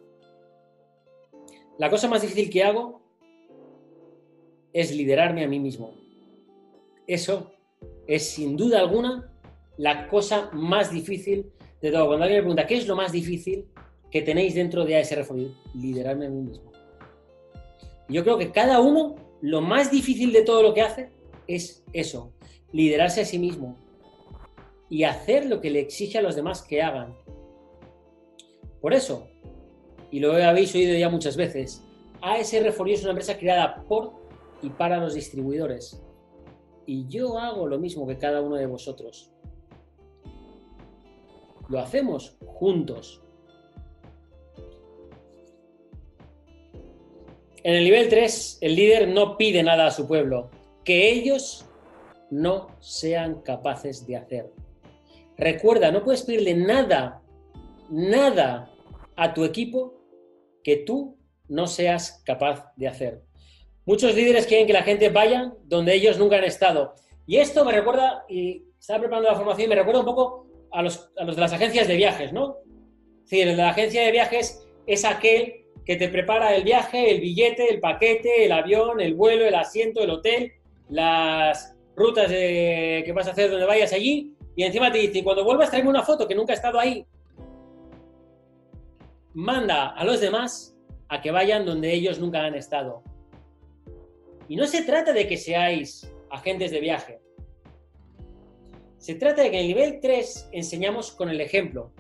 La cosa más difícil que hago es liderarme a mí mismo. Eso es sin duda alguna la cosa más difícil de todo. Cuando alguien me pregunta, ¿qué es lo más difícil que tenéis dentro de A S R cuatro U? Liderarme a mí mismo. Yo creo que cada uno, lo más difícil de todo lo que hace es eso, liderarse a sí mismo y hacer lo que le exige a los demás que hagan. Por eso, y lo habéis oído ya muchas veces, A S R cuatro U es una empresa creada por y para los distribuidores. Y yo hago lo mismo que cada uno de vosotros. Lo hacemos juntos. En el nivel tres, el líder no pide nada a su pueblo que ellos no sean capaces de hacer. Recuerda, no puedes pedirle nada, nada a tu equipo que tú no seas capaz de hacer. Muchos líderes quieren que la gente vaya donde ellos nunca han estado. Y esto me recuerda, y estaba preparando la formación, y me recuerda un poco a los, a los de las agencias de viajes, ¿no? Es decir, el de la agencia de viajes es aquel que te prepara el viaje, el billete, el paquete, el avión, el vuelo, el asiento, el hotel, las rutas de, que vas a hacer donde vayas allí, y encima te dice, cuando vuelvas tráeme una foto que nunca ha estado ahí. Manda a los demás a que vayan donde ellos nunca han estado. Y no se trata de que seáis agentes de viaje. Se trata de que en el nivel tres enseñamos con el ejemplo.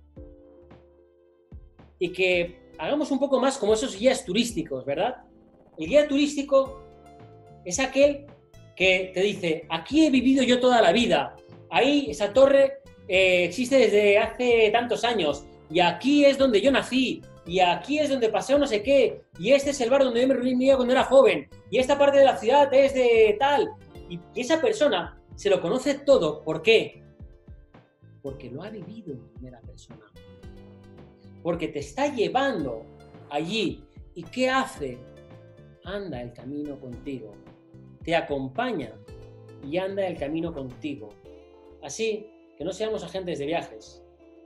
Y que hagamos un poco más como esos guías turísticos, ¿verdad? El guía turístico es aquel que te dice, aquí he vivido yo toda la vida, ahí esa torre eh, existe desde hace tantos años, y aquí es donde yo nací, y aquí es donde pasé no sé qué, y este es el bar donde yo me reuní cuando era joven, y esta parte de la ciudad es de tal, y esa persona se lo conoce todo. ¿Por qué? Porque lo ha vivido en primera persona. Porque te está llevando allí. ¿Y qué hace? Anda el camino contigo. Te acompaña y anda el camino contigo. Así que no seamos agentes de viajes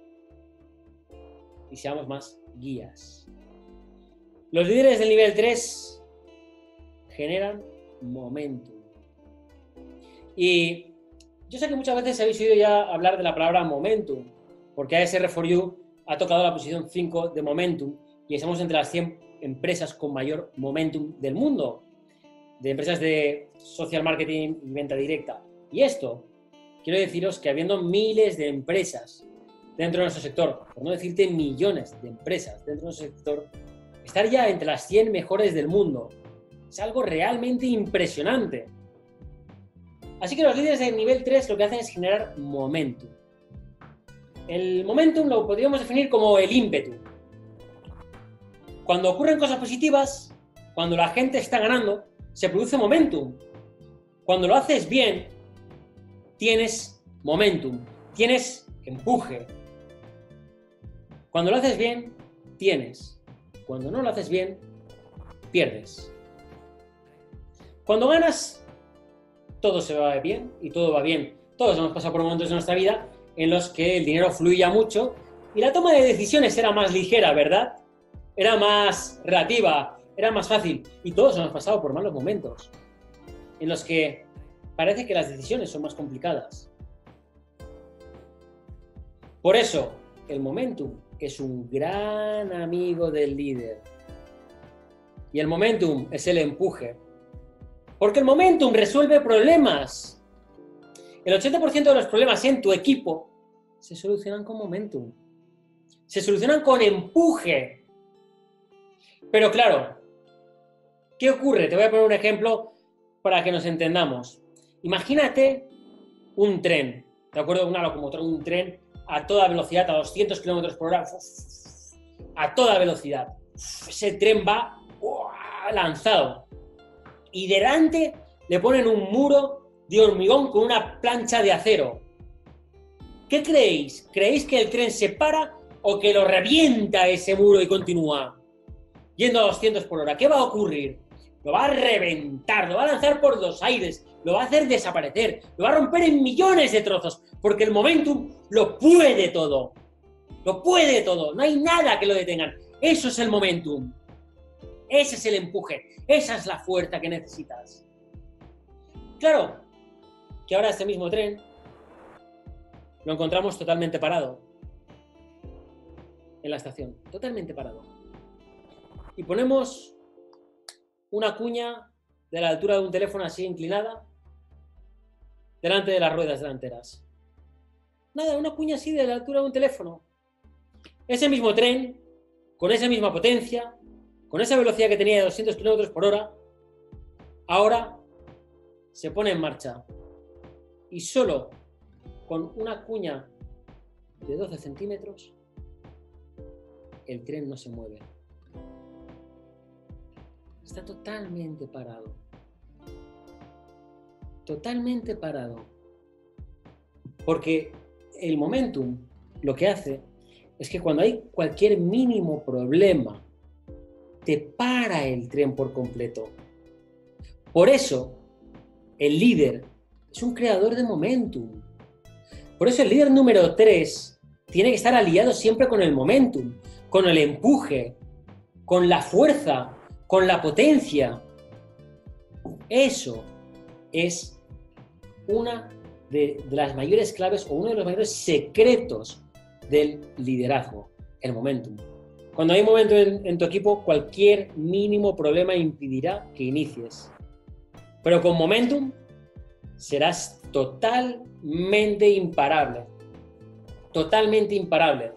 y seamos más guías. Los líderes del nivel tres generan momentum. Y yo sé que muchas veces habéis oído ya hablar de la palabra momentum, porque A S R cuatro U ha tocado la posición cinco de momentum y estamos entre las cien empresas con mayor momentum del mundo, de empresas de social marketing y venta directa. Y esto, quiero deciros que habiendo miles de empresas dentro de nuestro sector, por no decirte millones de empresas dentro de nuestro sector, estar ya entre las cien mejores del mundo es algo realmente impresionante. Así que los líderes de nivel tres lo que hacen es generar momentum. El momentum lo podríamos definir como el ímpetu. Cuando ocurren cosas positivas, cuando la gente está ganando, se produce momentum. Cuando lo haces bien, tienes momentum, tienes empuje. Cuando lo haces bien, tienes. Cuando no lo haces bien, pierdes. Cuando ganas, todo se va bien y todo va bien. Todos hemos pasado por momentos de nuestra vida en los que el dinero fluía mucho y la toma de decisiones era más ligera, ¿verdad? Era más relativa, era más fácil. Y todos hemos pasado por malos momentos en los que parece que las decisiones son más complicadas. Por eso, el momentum es un gran amigo del líder. Y el momentum es el empuje. Porque el momentum resuelve problemas. El ochenta por ciento de los problemas en tu equipo se solucionan con momentum. Se solucionan con empuje. Pero claro, ¿qué ocurre? Te voy a poner un ejemplo para que nos entendamos. Imagínate un tren, ¿de acuerdo? Una locomotora, un tren a toda velocidad, a doscientos kilómetros por hora, a toda velocidad. Ese tren va lanzado. Y delante le ponen un muro de hormigón con una plancha de acero. ¿Qué creéis? ¿Creéis que el tren se para o que lo revienta ese muro y continúa yendo a doscientos por hora? ¿Qué va a ocurrir? Lo va a reventar, lo va a lanzar por los aires, lo va a hacer desaparecer, lo va a romper en millones de trozos, porque el momentum lo puede todo. Lo puede todo, no hay nada que lo detengan. Eso es el momentum. Ese es el empuje, esa es la fuerza que necesitas. Claro, que ahora este mismo tren lo encontramos totalmente parado en la estación, totalmente parado. Y ponemos una cuña de la altura de un teléfono así inclinada delante de las ruedas delanteras. Nada, una cuña así de la altura de un teléfono. Ese mismo tren, con esa misma potencia, con esa velocidad que tenía de doscientos kilómetros por hora, ahora se pone en marcha. Y solo con una cuña de doce centímetros, el tren no se mueve. Está totalmente parado. Totalmente parado. Porque el momentum lo que hace es que cuando hay cualquier mínimo problema, te para el tren por completo. Por eso, el líder es un creador de momentum. Por eso el líder número tres tiene que estar aliado siempre con el momentum, con el empuje, con la fuerza, con la potencia. Eso es una de, de las mayores claves o uno de los mayores secretos del liderazgo, el momentum. Cuando hay momentum en, en tu equipo, cualquier mínimo problema impedirá que inicies. Pero con momentum serás totalmente imparable. Totalmente imparable.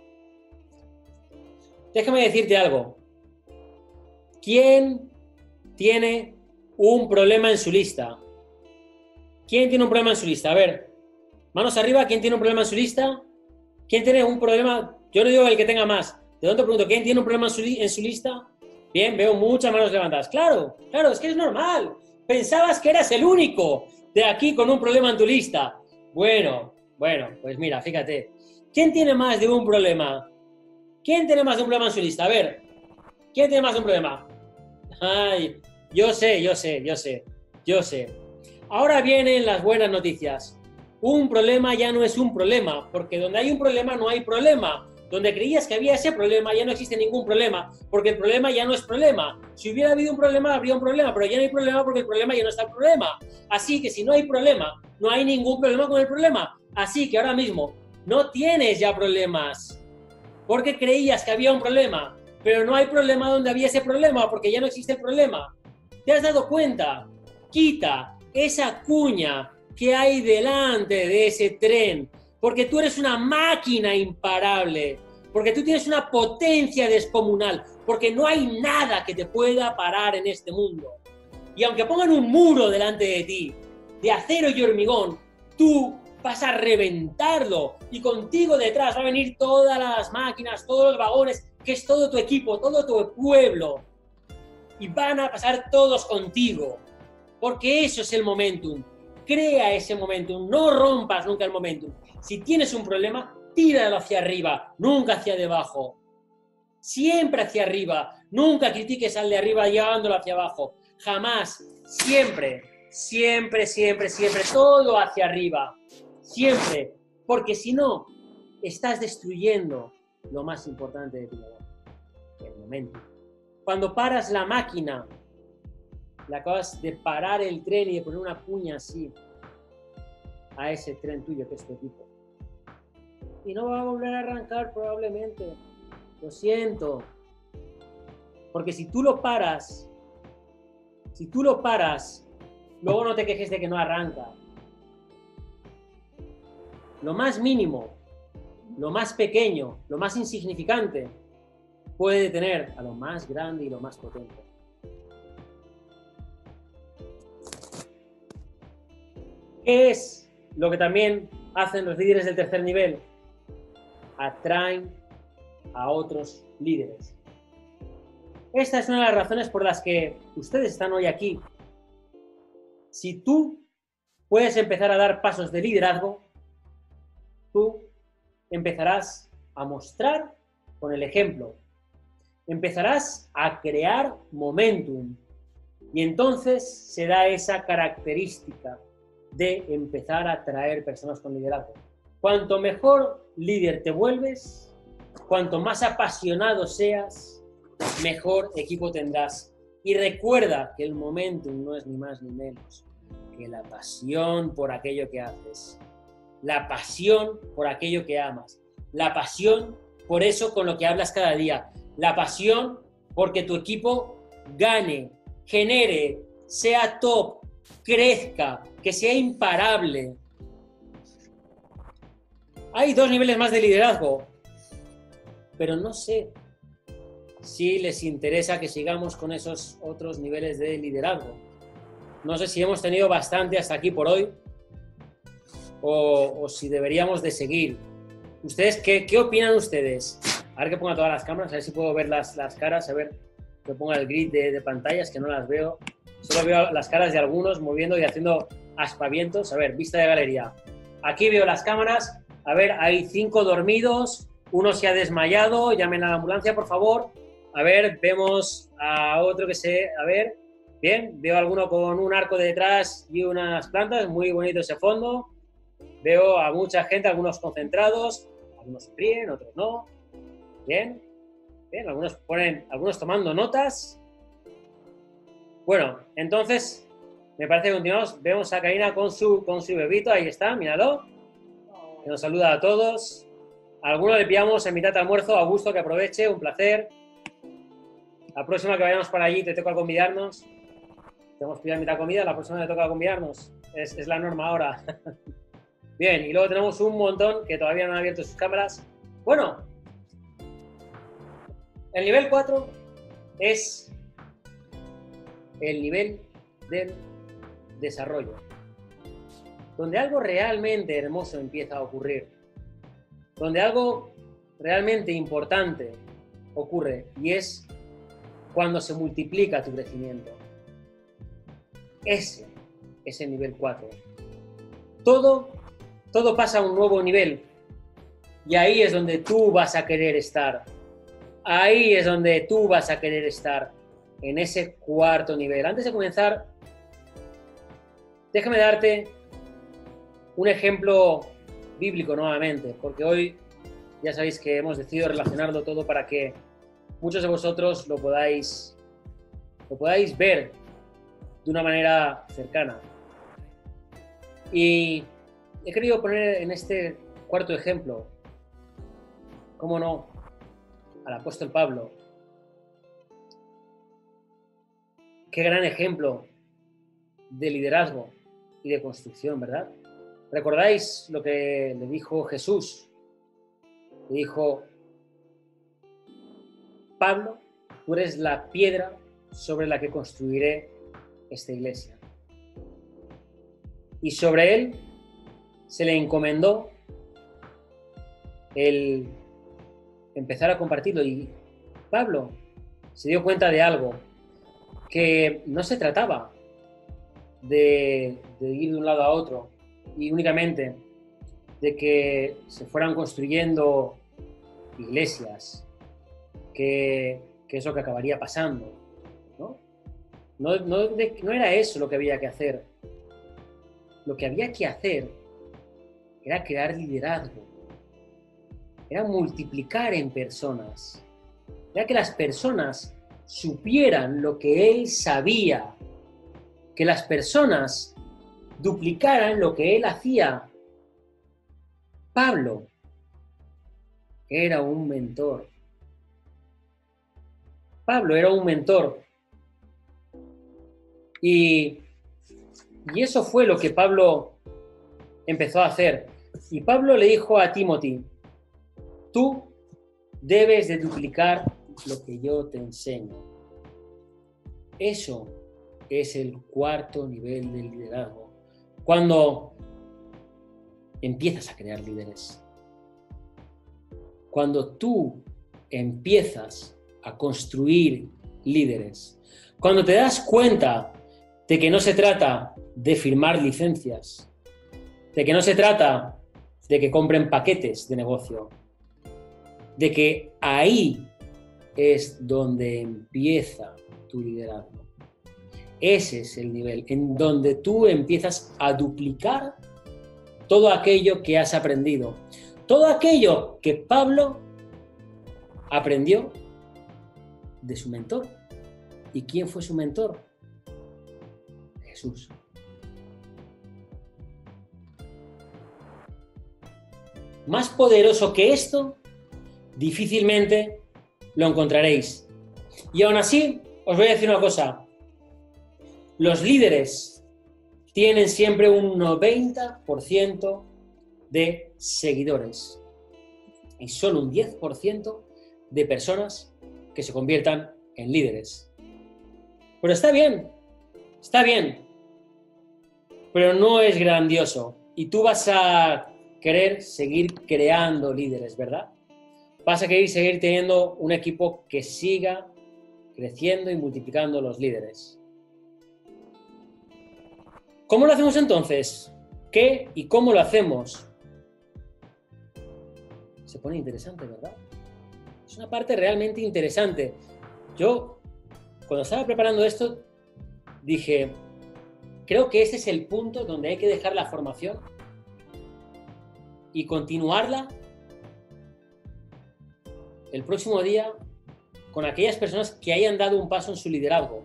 Déjame decirte algo. ¿Quién tiene un problema en su lista? ¿Quién tiene un problema en su lista? A ver, manos arriba, ¿quién tiene un problema en su lista? ¿Quién tiene un problema? Yo no digo el que tenga más. De dónde te pregunto, ¿quién tiene un problema en su, en su lista? Bien, veo muchas manos levantadas. Claro, claro, es que es normal. Pensabas que eras el único de aquí con un problema en tu lista. Bueno, bueno, pues mira, fíjate. ¿Quién tiene más de un problema? ¿Quién tiene más de un problema en su lista? A ver, ¿quién tiene más de un problema? Ay, yo sé, yo sé, yo sé, yo sé. Ahora vienen las buenas noticias. Un problema ya no es un problema, porque donde hay un problema no hay problema. Donde creías que había ese problema ya no existe ningún problema, porque el problema ya no es problema. Si hubiera habido un problema, habría un problema, pero ya no hay problema porque el problema ya no está el problema. Así que si no hay problema, no hay ningún problema con el problema. Así que ahora mismo no tienes ya problemas, porque creías que había un problema, pero no hay problema donde había ese problema, porque ya no existe el problema. ¿Te has dado cuenta? Quita esa cuña que hay delante de ese tren, porque tú eres una máquina imparable, porque tú tienes una potencia descomunal, porque no hay nada que te pueda parar en este mundo. Y aunque pongan un muro delante de ti, de acero y hormigón, tú vas a reventarlo. Y contigo detrás va a venir todas las máquinas, todos los vagones, que es todo tu equipo, todo tu pueblo. Y van a pasar todos contigo. Porque eso es el momentum. Crea ese momentum. No rompas nunca el momentum. Si tienes un problema, tíralo hacia arriba, nunca hacia debajo. Siempre hacia arriba. Nunca critiques al de arriba llevándolo hacia abajo. Jamás. Siempre. Siempre, siempre, siempre. Todo hacia arriba. Siempre. Porque si no, estás destruyendo lo más importante de tu negocio. El momento. Cuando paras la máquina, le acabas de parar el tren y de poner una cuña así a ese tren tuyo que es tu equipo. Y no va a volver a arrancar probablemente. Lo siento. Porque si tú lo paras, si tú lo paras, luego no te quejes de que no arranca. Lo más mínimo, lo más pequeño, lo más insignificante, puede detener a lo más grande y lo más potente. ¿Qué es lo que también hacen los líderes del tercer nivel? Atraen a otros líderes. Esta es una de las razones por las que ustedes están hoy aquí. Si tú puedes empezar a dar pasos de liderazgo, tú empezarás a mostrar con el ejemplo. Empezarás a crear momentum. Y entonces se da esa característica de empezar a atraer personas con liderazgo. Cuanto mejor líder te vuelves, cuanto más apasionado seas, mejor equipo tendrás. Y recuerda que el momentum no es ni más ni menos que la pasión por aquello que haces, la pasión por aquello que amas, la pasión por eso con lo que hablas cada día, la pasión porque tu equipo gane, genere, sea top, crezca, que sea imparable. Hay dos niveles más de liderazgo, pero no sé si les interesa que sigamos con esos otros niveles de liderazgo. No sé si hemos tenido bastante hasta aquí por hoy o, o si deberíamos de seguir. ¿Ustedes qué, qué opinan ustedes? A ver que ponga todas las cámaras, a ver si puedo ver las, las caras, a ver que ponga el grid de, de pantallas, que no las veo. Solo veo las caras de algunos moviendo y haciendo aspavientos. A ver, vista de galería. Aquí veo las cámaras. A ver, hay cinco dormidos. Uno se ha desmayado. Llamen a la ambulancia, por favor. A ver, vemos a otro que se... A ver, bien. Veo a alguno con un arco detrás y unas plantas. Muy bonito ese fondo. Veo a mucha gente, algunos concentrados. Algunos se ríen, otros no. Bien. Bien, algunos ponen... Algunos tomando notas. Bueno, entonces, me parece que continuamos. Vemos a Karina con su, con su bebito, ahí está, míralo. Que nos saluda a todos. A alguno le pillamos en mitad de almuerzo, Augusto, que aproveche, un placer. La próxima que vayamos para allí te toca convidarnos. Te hemos pillado mitad comida, la próxima te toca convidarnos. Es, es la norma ahora. Bien, y luego tenemos un montón que todavía no han abierto sus cámaras. Bueno, el nivel cuatro es el nivel del desarrollo, donde algo realmente hermoso empieza a ocurrir, donde algo realmente importante ocurre, y es cuando se multiplica tu crecimiento. Ese es el nivel cuatro. Todo, todo pasa a un nuevo nivel, y ahí es donde tú vas a querer estar. Ahí es donde tú vas a querer estar. En ese cuarto nivel. Antes de comenzar, déjame darte un ejemplo bíblico nuevamente, porque hoy ya sabéis que hemos decidido relacionarlo todo para que muchos de vosotros lo podáis, lo podáis ver de una manera cercana. Y he querido poner en este cuarto ejemplo, cómo no, al apóstol Pablo. Qué gran ejemplo de liderazgo y de construcción, ¿verdad? ¿Recordáis lo que le dijo Jesús? Le dijo, Pablo, tú eres la piedra sobre la que construiré esta iglesia. Y sobre él se le encomendó el empezar a compartirlo y Pablo se dio cuenta de algo, que no se trataba de, de ir de un lado a otro y únicamente de que se fueran construyendo iglesias, que, que es lo que acabaría pasando, ¿no? No, no, de, no era eso lo que había que hacer. Lo que había que hacer era crear liderazgo, era multiplicar en personas, era que las personas supieran lo que él sabía, que las personas duplicaran lo que él hacía. Pablo era un mentor. Pablo era un mentor. Y, y eso fue lo que Pablo empezó a hacer. Y Pablo le dijo a Timothy, tú debes de duplicar lo que yo te enseño. Eso es el cuarto nivel del liderazgo. Cuando empiezas a crear líderes. Cuando tú empiezas a construir líderes. Cuando te das cuenta de que no se trata de firmar licencias, de que no se trata de que compren paquetes de negocio, de que ahí es donde empieza tu liderazgo. Ese es el nivel en donde tú empiezas a duplicar todo aquello que has aprendido, todo aquello que Pablo aprendió de su mentor. ¿Y quién fue su mentor? Jesús. Más poderoso que esto, difícilmente lo encontraréis. Y aún así, os voy a decir una cosa. Los líderes tienen siempre un noventa por ciento de seguidores y solo un diez por ciento de personas que se conviertan en líderes. Pero está bien, está bien, pero no es grandioso. Y tú vas a querer seguir creando líderes, ¿verdad? Vas a querer seguir teniendo un equipo que siga creciendo y multiplicando los líderes. ¿Cómo lo hacemos entonces? ¿Qué y cómo lo hacemos? Se pone interesante, ¿verdad? Es una parte realmente interesante. Yo, cuando estaba preparando esto, dije, creo que este es el punto donde hay que dejar la formación y continuarla el próximo día con aquellas personas que hayan dado un paso en su liderazgo.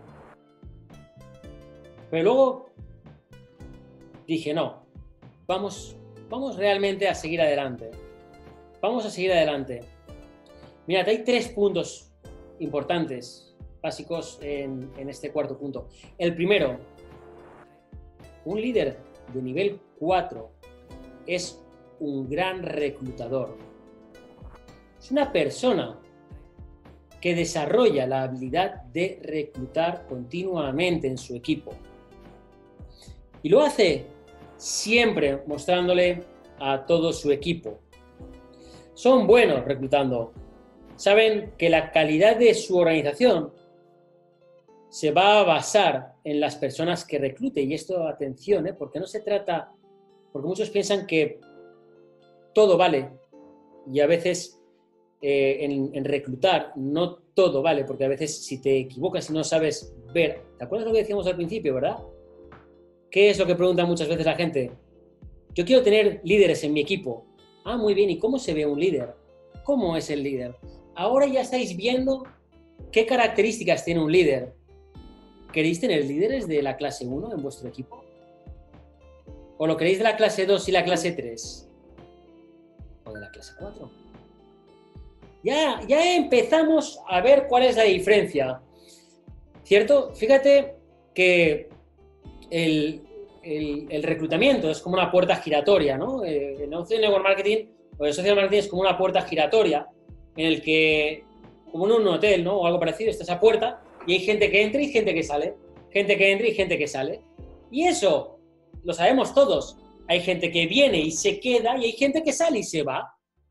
Pero luego dije, no, vamos, vamos realmente a seguir adelante. Vamos a seguir adelante. Mirad, hay tres puntos importantes, básicos en, en este cuarto punto. El primero, un líder de nivel cuatro es un gran reclutador. Es una persona que desarrolla la habilidad de reclutar continuamente en su equipo. Y lo hace siempre mostrándole a todo su equipo. Son buenos reclutando. Saben que la calidad de su organización se va a basar en las personas que reclute. Y esto, atención, ¿eh? Porque no se trata... Porque muchos piensan que todo vale. Y a veces eh, en, en reclutar no todo vale. Porque a veces si te equivocas y no sabes ver... ¿Te acuerdas lo que decíamos al principio, verdad? ¿Qué es lo que pregunta muchas veces la gente? Yo quiero tener líderes en mi equipo. Ah, muy bien. ¿Y cómo se ve un líder? ¿Cómo es el líder? Ahora ya estáis viendo qué características tiene un líder. ¿Queréis tener líderes de la clase uno en vuestro equipo? ¿O lo queréis de la clase dos y la clase tres? ¿O de la clase cuatro? Ya, ya empezamos a ver cuál es la diferencia. ¿Cierto? Fíjate que el, el, el reclutamiento es como una puerta giratoria, ¿no? El negocio de network marketing o el social marketing es como una puerta giratoria en el que, como en un hotel, ¿no? O algo parecido, está esa puerta y hay gente que entra y gente que sale. Gente que entra y gente que sale. Y eso lo sabemos todos. Hay gente que viene y se queda y hay gente que sale y se va.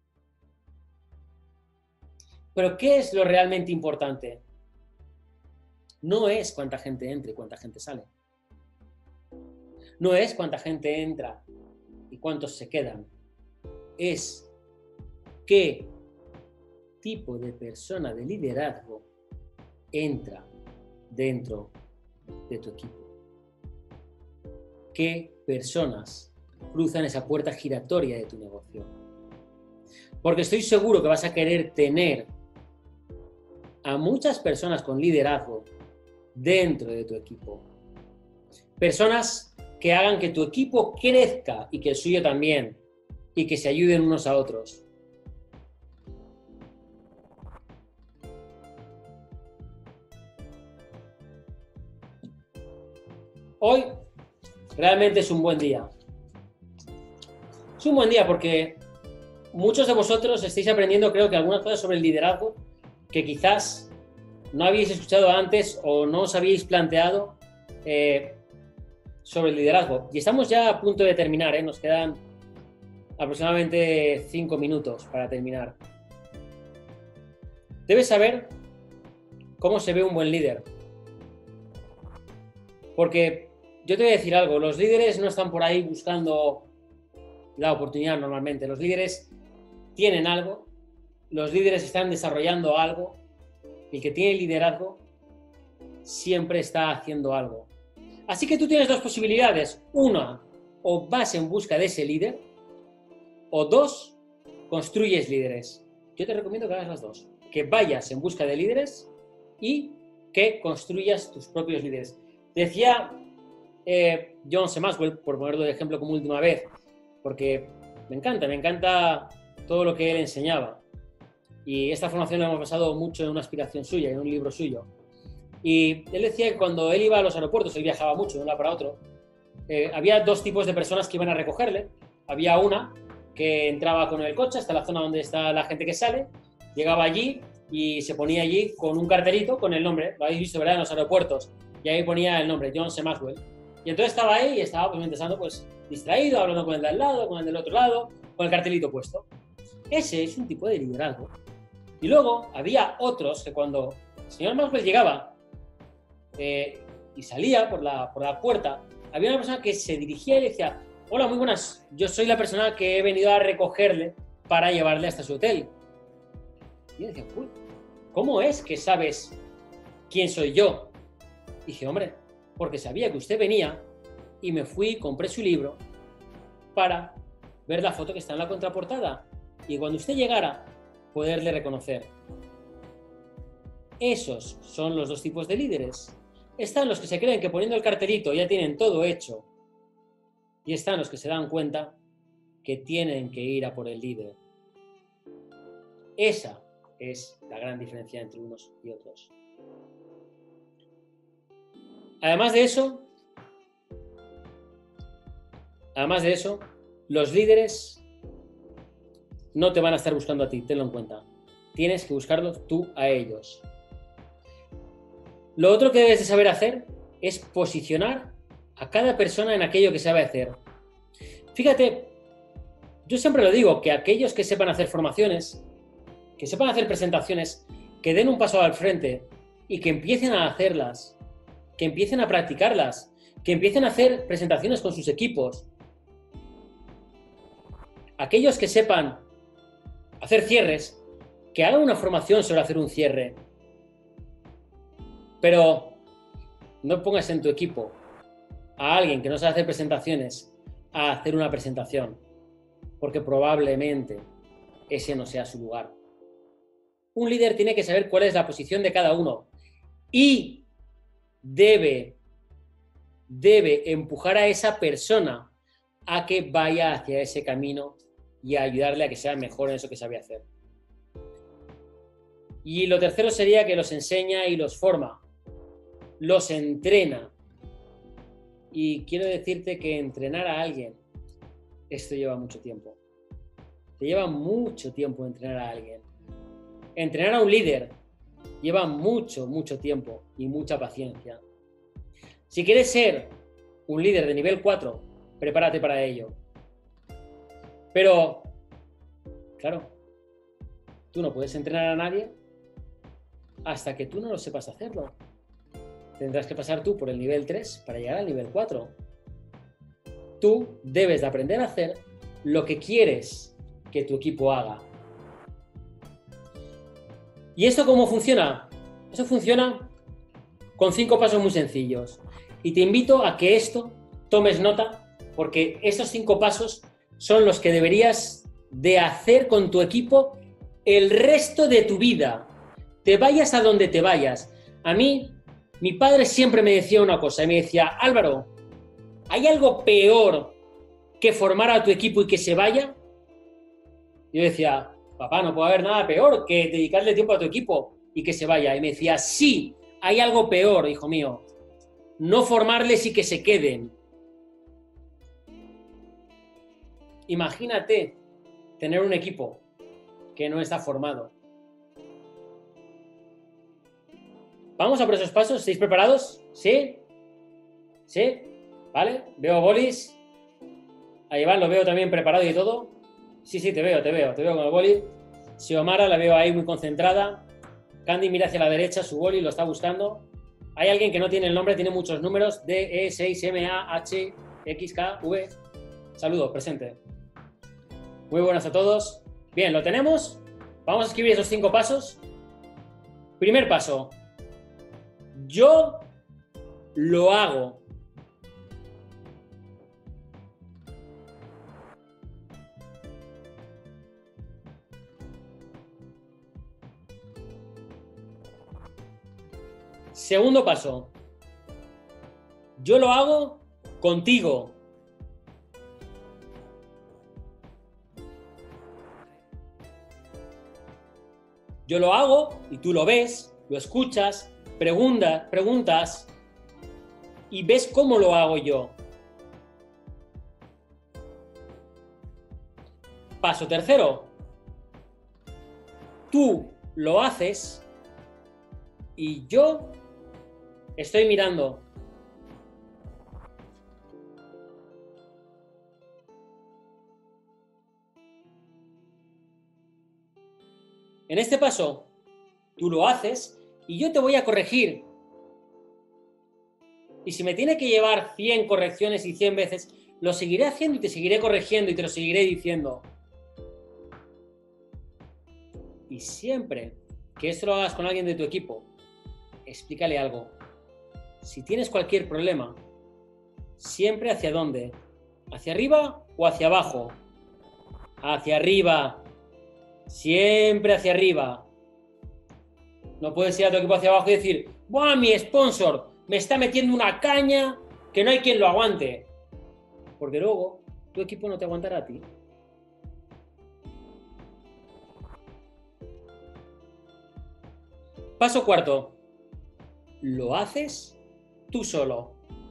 Pero ¿qué es lo realmente importante? No es cuánta gente entra y cuánta gente sale. No es cuánta gente entra y cuántos se quedan. Es qué tipo de persona de liderazgo entra dentro de tu equipo. ¿Qué personas cruzan esa puerta giratoria de tu negocio? Porque estoy seguro que vas a querer tener a muchas personas con liderazgo dentro de tu equipo. Personas que hagan que tu equipo crezca y que el suyo también, y que se ayuden unos a otros. Hoy realmente es un buen día. Es un buen día porque muchos de vosotros estáis aprendiendo, creo que algunas cosas sobre el liderazgo que quizás no habíais escuchado antes o no os habíais planteado eh, sobre el liderazgo. Y estamos ya a punto de terminar, ¿eh? Nos quedan aproximadamente cinco minutos para terminar. Debes saber cómo se ve un buen líder. Porque yo te voy a decir algo, los líderes no están por ahí buscando la oportunidad normalmente. Los líderes tienen algo, los líderes están desarrollando algo, y el que tiene liderazgo siempre está haciendo algo. Así que tú tienes dos posibilidades. Una, o vas en busca de ese líder, o dos, construyes líderes. Yo te recomiendo que hagas las dos. Que vayas en busca de líderes y que construyas tus propios líderes. Decía eh, John C. Maxwell, por ponerlo de ejemplo como última vez, porque me encanta, me encanta todo lo que él enseñaba. Y esta formación la hemos basado mucho en una aspiración suya, en un libro suyo. Y él decía que cuando él iba a los aeropuertos, él viajaba mucho de un lado para otro, eh, había dos tipos de personas que iban a recogerle. Había una que entraba con el coche hasta la zona donde está la gente que sale, llegaba allí y se ponía allí con un cartelito con el nombre, lo habéis visto, ¿verdad?, en los aeropuertos, y ahí ponía el nombre, John C. Maxwell. Y entonces estaba ahí y estaba pues intentando, pues, distraído, hablando con el de al lado, con el del otro lado, con el cartelito puesto. Ese es un tipo de liderazgo. Y luego había otros que cuando el señor Maxwell llegaba eh, y salía por la, por la puerta, había una persona que se dirigía y le decía: hola, muy buenas, yo soy la persona que he venido a recogerle para llevarle hasta su hotel. Y yo decía: uy, ¿cómo es que sabes quién soy yo? Y dije: hombre, porque sabía que usted venía y me fui y compré su libro para ver la foto que está en la contraportada y cuando usted llegara poderle reconocer. Esos son los dos tipos de líderes. Están los que se creen que poniendo el cartelito ya tienen todo hecho y están los que se dan cuenta que tienen que ir a por el líder. Esa es la gran diferencia entre unos y otros. Además de eso, además de eso, los líderes no te van a estar buscando a ti, tenlo en cuenta. Tienes que buscarlos tú a ellos. Lo otro que debes de saber hacer es posicionar a cada persona en aquello que sabe hacer. Fíjate, yo siempre lo digo, que aquellos que sepan hacer formaciones, que sepan hacer presentaciones, que den un paso al frente y que empiecen a hacerlas, que empiecen a practicarlas, que empiecen a hacer presentaciones con sus equipos. Aquellos que sepan hacer cierres, que hagan una formación sobre hacer un cierre. Pero no pongas en tu equipo a alguien que no sabe hacer presentaciones a hacer una presentación, porque probablemente ese no sea su lugar. Un líder tiene que saber cuál es la posición de cada uno y debe, debe empujar a esa persona a que vaya hacia ese camino y a ayudarle a que sea mejor en eso que sabe hacer. Y lo tercero sería que los enseña y los forma, los entrena. Y quiero decirte que entrenar a alguien, esto lleva mucho tiempo. Te lleva mucho tiempo entrenar a alguien. Entrenar a un líder lleva mucho, mucho tiempo y mucha paciencia. Si quieres ser un líder de nivel cuatro, prepárate para ello. Pero, claro, tú no puedes entrenar a nadie hasta que tú no lo sepas hacerlo. Tendrás que pasar tú por el nivel tres para llegar al nivel cuatro. Tú debes de aprender a hacer lo que quieres que tu equipo haga. ¿Y esto cómo funciona? Eso funciona con cinco pasos muy sencillos. Y te invito a que esto tomes nota, porque estos cinco pasos son los que deberías de hacer con tu equipo el resto de tu vida. Te vayas a donde te vayas. A mí, mi padre siempre me decía una cosa, y me decía, Álvaro, ¿hay algo peor que formar a tu equipo y que se vaya? Yo decía, papá, no puede haber nada peor que dedicarle tiempo a tu equipo y que se vaya. Y me decía, sí, hay algo peor, hijo mío. No formarles y que se queden. Imagínate tener un equipo que no está formado. ¿Vamos a por esos pasos? ¿Estáis preparados? ¿Sí? ¿Sí? ¿Vale? Veo bolis. A Iván lo veo también preparado y todo. Sí, sí, te veo, te veo, te veo con el boli. Xiomara la veo ahí muy concentrada. Candy mira hacia la derecha, su boli lo está buscando. Hay alguien que no tiene el nombre, tiene muchos números. D, E, seis, M, A, H, X, K, V. Saludos, presente. Muy buenas a todos. Bien, ¿lo tenemos? Vamos a escribir esos cinco pasos. Primer paso. Yo lo hago. Segundo paso. Yo lo hago contigo. Yo lo hago y tú lo ves, lo escuchas, pregunta, preguntas y ves cómo lo hago yo. Paso tercero. Tú lo haces y yo estoy mirando. En este paso, tú lo haces y yo te voy a corregir. Y si me tiene que llevar cien correcciones y cien veces, lo seguiré haciendo y te seguiré corrigiendo y te lo seguiré diciendo. Y siempre que esto lo hagas con alguien de tu equipo, explícale algo. Si tienes cualquier problema, siempre hacia dónde, hacia arriba o hacia abajo. Hacia arriba. Siempre hacia arriba. No puedes ir a tu equipo hacia abajo y decir, ¡buah, mi sponsor me está metiendo una caña que no hay quien lo aguante! Porque luego tu equipo no te aguantará a ti. Paso cuarto. Lo haces tú solo.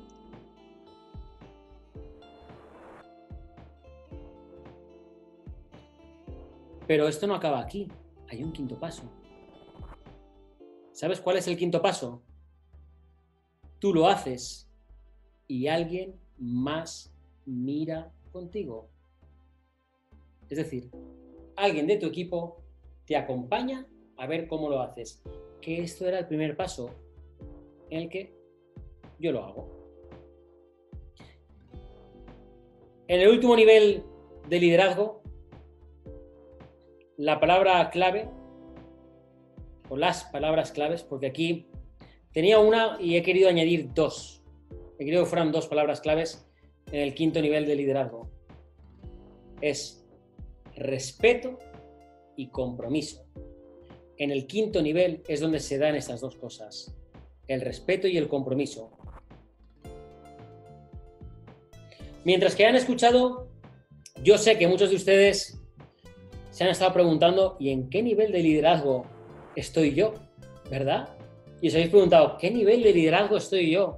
Pero esto no acaba aquí. Hay un quinto paso. ¿Sabes cuál es el quinto paso? Tú lo haces y alguien más mira contigo. Es decir, alguien de tu equipo te acompaña a ver cómo lo haces. Que esto era el primer paso en el que yo lo hago. En el último nivel de liderazgo, la palabra clave, o las palabras claves, porque aquí tenía una y he querido añadir dos. He querido que fueran dos palabras claves en el quinto nivel de liderazgo. Es respeto y compromiso. En el quinto nivel es donde se dan estas dos cosas. El respeto y el compromiso. Mientras que han escuchado, yo sé que muchos de ustedes se han estado preguntando, ¿y en qué nivel de liderazgo estoy yo? ¿Verdad? Y os habéis preguntado, ¿qué nivel de liderazgo estoy yo?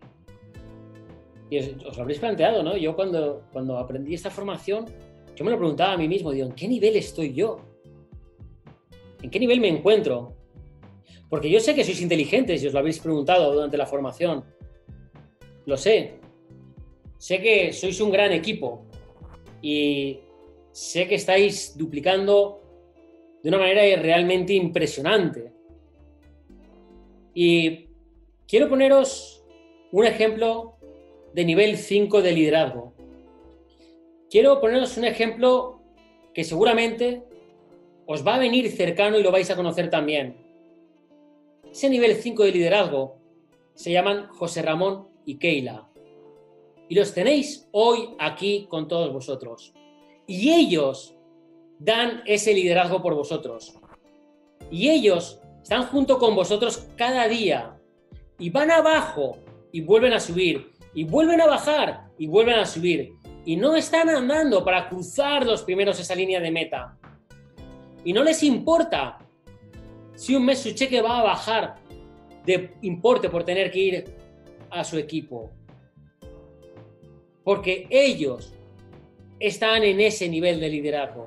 Y os, os lo habréis planteado, ¿no? Yo cuando, cuando aprendí esta formación, yo me lo preguntaba a mí mismo, digo, ¿en qué nivel estoy yo? ¿En qué nivel me encuentro? Porque yo sé que sois inteligentes y os lo habéis preguntado durante la formación. Lo sé. Sé que sois un gran equipo y sé que estáis duplicando de una manera realmente impresionante. Y quiero poneros un ejemplo de nivel cinco de liderazgo. Quiero poneros un ejemplo que seguramente os va a venir cercano y lo vais a conocer también. Ese nivel cinco de liderazgo se llaman José Ramón y Keila. Y los tenéis hoy aquí con todos vosotros. Y ellos dan ese liderazgo por vosotros. Y ellos están junto con vosotros cada día. Y van abajo y vuelven a subir. Y vuelven a bajar y vuelven a subir. Y no están andando para cruzar los primeros esa línea de meta. Y no les importa si un mes su cheque va a bajar de importe por tener que ir a su equipo. Porque ellos están en ese nivel de liderazgo.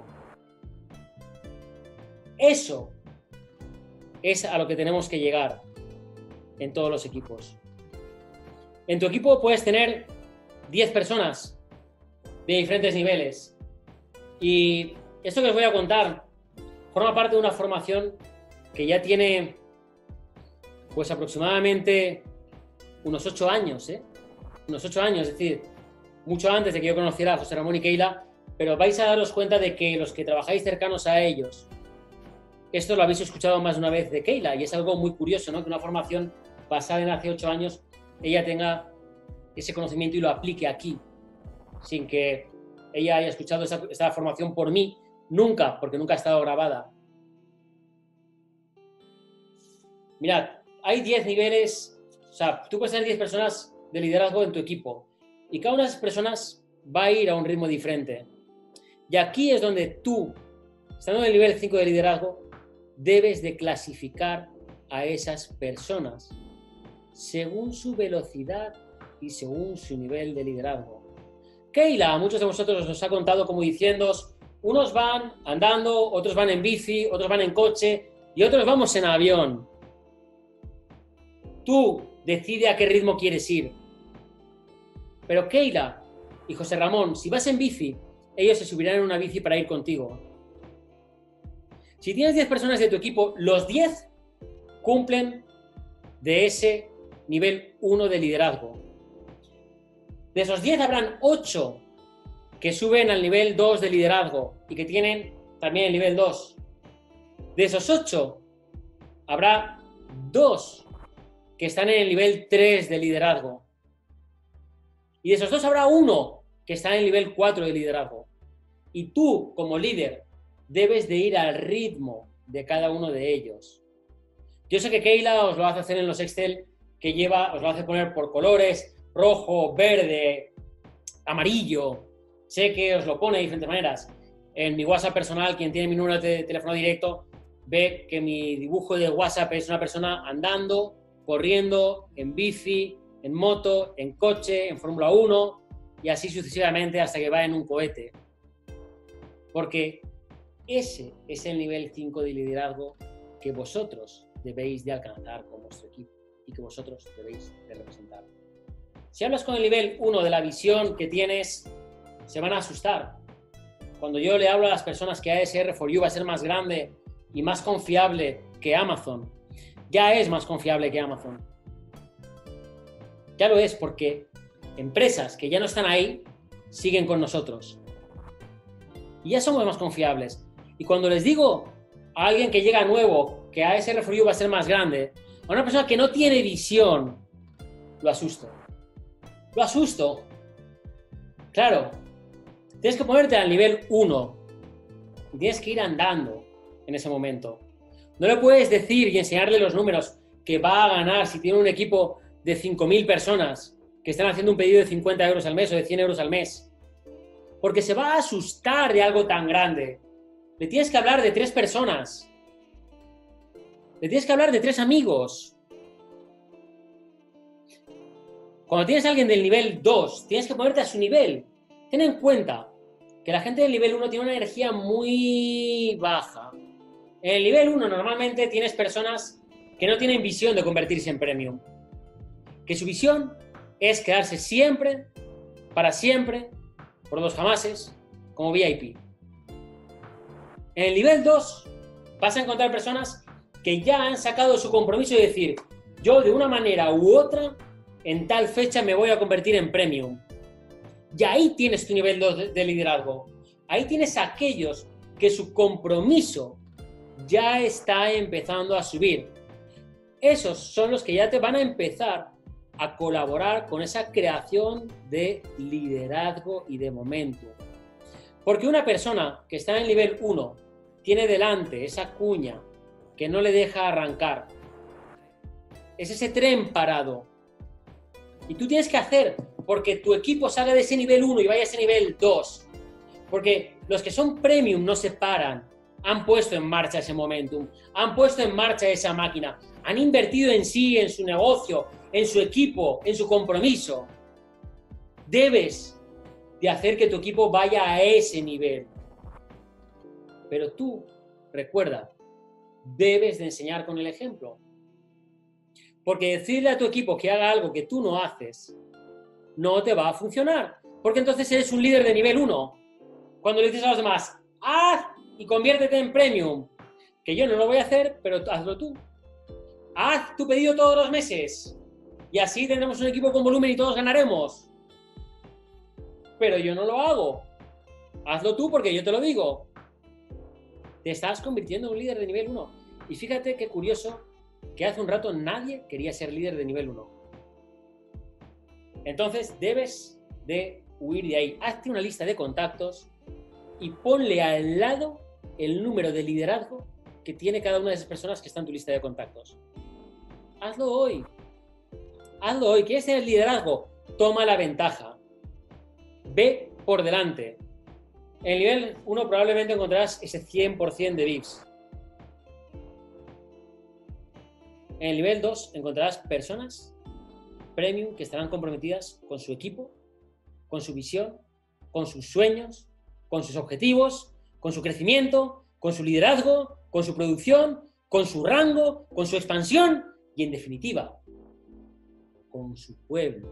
Eso es a lo que tenemos que llegar en todos los equipos. En tu equipo puedes tener diez personas de diferentes niveles. Y esto que os voy a contar forma parte de una formación que ya tiene pues aproximadamente unos ocho años, ¿eh? Unos ocho años, es decir, mucho antes de que yo conociera a José Ramón y Keila, pero vais a daros cuenta de que los que trabajáis cercanos a ellos, esto lo habéis escuchado más de una vez de Keila, y es algo muy curioso, ¿no? Que una formación basada en hace ocho años, ella tenga ese conocimiento y lo aplique aquí, sin que ella haya escuchado esa, esa formación por mí, nunca, porque nunca ha estado grabada. Mirad, hay diez niveles, o sea, tú puedes tener diez personas de liderazgo en tu equipo y cada una de esas personas va a ir a un ritmo diferente. Y aquí es donde tú, estando en el nivel cinco de liderazgo, debes de clasificar a esas personas según su velocidad y según su nivel de liderazgo. Keila, a muchos de vosotros os ha contado como diciéndoos, unos van andando, otros van en bici, otros van en coche y otros vamos en avión. Tú decide a qué ritmo quieres ir. Pero Keila y José Ramón, si vas en bici, ellos se subirán en una bici para ir contigo. Si tienes diez personas de tu equipo, los diez cumplen de ese nivel uno de liderazgo. De esos diez habrán ocho que suben al nivel dos de liderazgo y que tienen también el nivel dos. De esos ocho habrá dos que están en el nivel tres de liderazgo. Y de esos dos habrá uno que está en el nivel cuatro de liderazgo. Y tú, como líder, debes de ir al ritmo de cada uno de ellos. Yo sé que Keila os lo hace hacer en los Excel que lleva, os lo hace poner por colores, rojo, verde, amarillo. Sé que os lo pone de diferentes maneras. En mi WhatsApp personal, quien tiene mi número de teléfono directo, ve que mi dibujo de WhatsApp es una persona andando, corriendo, en bici, en moto, en coche, en Fórmula uno y así sucesivamente hasta que va en un cohete. Porque ese es el nivel cinco de liderazgo que vosotros debéis de alcanzar con vuestro equipo y que vosotros debéis de representar. Si hablas con el nivel uno de la visión que tienes, se van a asustar. Cuando yo le hablo a las personas que A S R cuatro U va a ser más grande y más confiable que Amazon, ya es más confiable que Amazon. Ya lo es porque empresas que ya no están ahí siguen con nosotros. Y ya somos más confiables. Y cuando les digo a alguien que llega nuevo que A S R cuatro U va a ser más grande, a una persona que no tiene visión, lo asusto. Lo asusto. Claro, tienes que ponerte al nivel uno y tienes que ir andando en ese momento. No le puedes decir y enseñarle los números que va a ganar si tiene un equipo de cinco mil personas que están haciendo un pedido de cincuenta euros al mes o de cien euros al mes. Porque se va a asustar de algo tan grande. Le tienes que hablar de tres personas. Le tienes que hablar de tres amigos. Cuando tienes a alguien del nivel dos, tienes que ponerte a su nivel. Ten en cuenta que la gente del nivel uno tiene una energía muy baja. En el nivel uno normalmente tienes personas que no tienen visión de convertirse en premium. Que su visión es quedarse siempre, para siempre, por los jamases, como V I P. En el nivel dos vas a encontrar personas que ya han sacado su compromiso de decir, yo de una manera u otra, en tal fecha me voy a convertir en premium. Y ahí tienes tu nivel dos de, de liderazgo. Ahí tienes a aquellos que su compromiso ya está empezando a subir. Esos son los que ya te van a empezar a colaborar con esa creación de liderazgo y de momentum. Porque una persona que está en el nivel uno tiene delante esa cuña que no le deja arrancar. Es ese tren parado. Y tú tienes que hacer porque tu equipo salga de ese nivel uno y vaya a ese nivel dos. Porque los que son premium no se paran. Han puesto en marcha ese momentum. Han puesto en marcha esa máquina. Han invertido en sí, en su negocio, en su equipo, en su compromiso. Debes de hacer que tu equipo vaya a ese nivel. Pero tú, recuerda, debes de enseñar con el ejemplo. Porque decirle a tu equipo que haga algo que tú no haces, no te va a funcionar. Porque entonces eres un líder de nivel uno. Cuando le dices a los demás, haz y conviértete en premium, que yo no lo voy a hacer, pero hazlo tú. Haz tu pedido todos los meses y así tendremos un equipo con volumen y todos ganaremos. Pero yo no lo hago. Hazlo tú porque yo te lo digo. Te estás convirtiendo en un líder de nivel uno. Y fíjate qué curioso que hace un rato nadie quería ser líder de nivel uno. Entonces debes de huir de ahí. Hazte una lista de contactos y ponle al lado el número de liderazgo que tiene cada una de esas personas que está en tu lista de contactos. Hazlo hoy. Hazlo hoy. ¿Quieres tener liderazgo? Toma la ventaja. Ve por delante. En el nivel uno probablemente encontrarás ese cien por ciento de V I Ps. En el nivel dos encontrarás personas premium que estarán comprometidas con su equipo, con su visión, con sus sueños, con sus objetivos, con su crecimiento, con su liderazgo, con su producción, con su rango, con su expansión y, en definitiva, con su pueblo.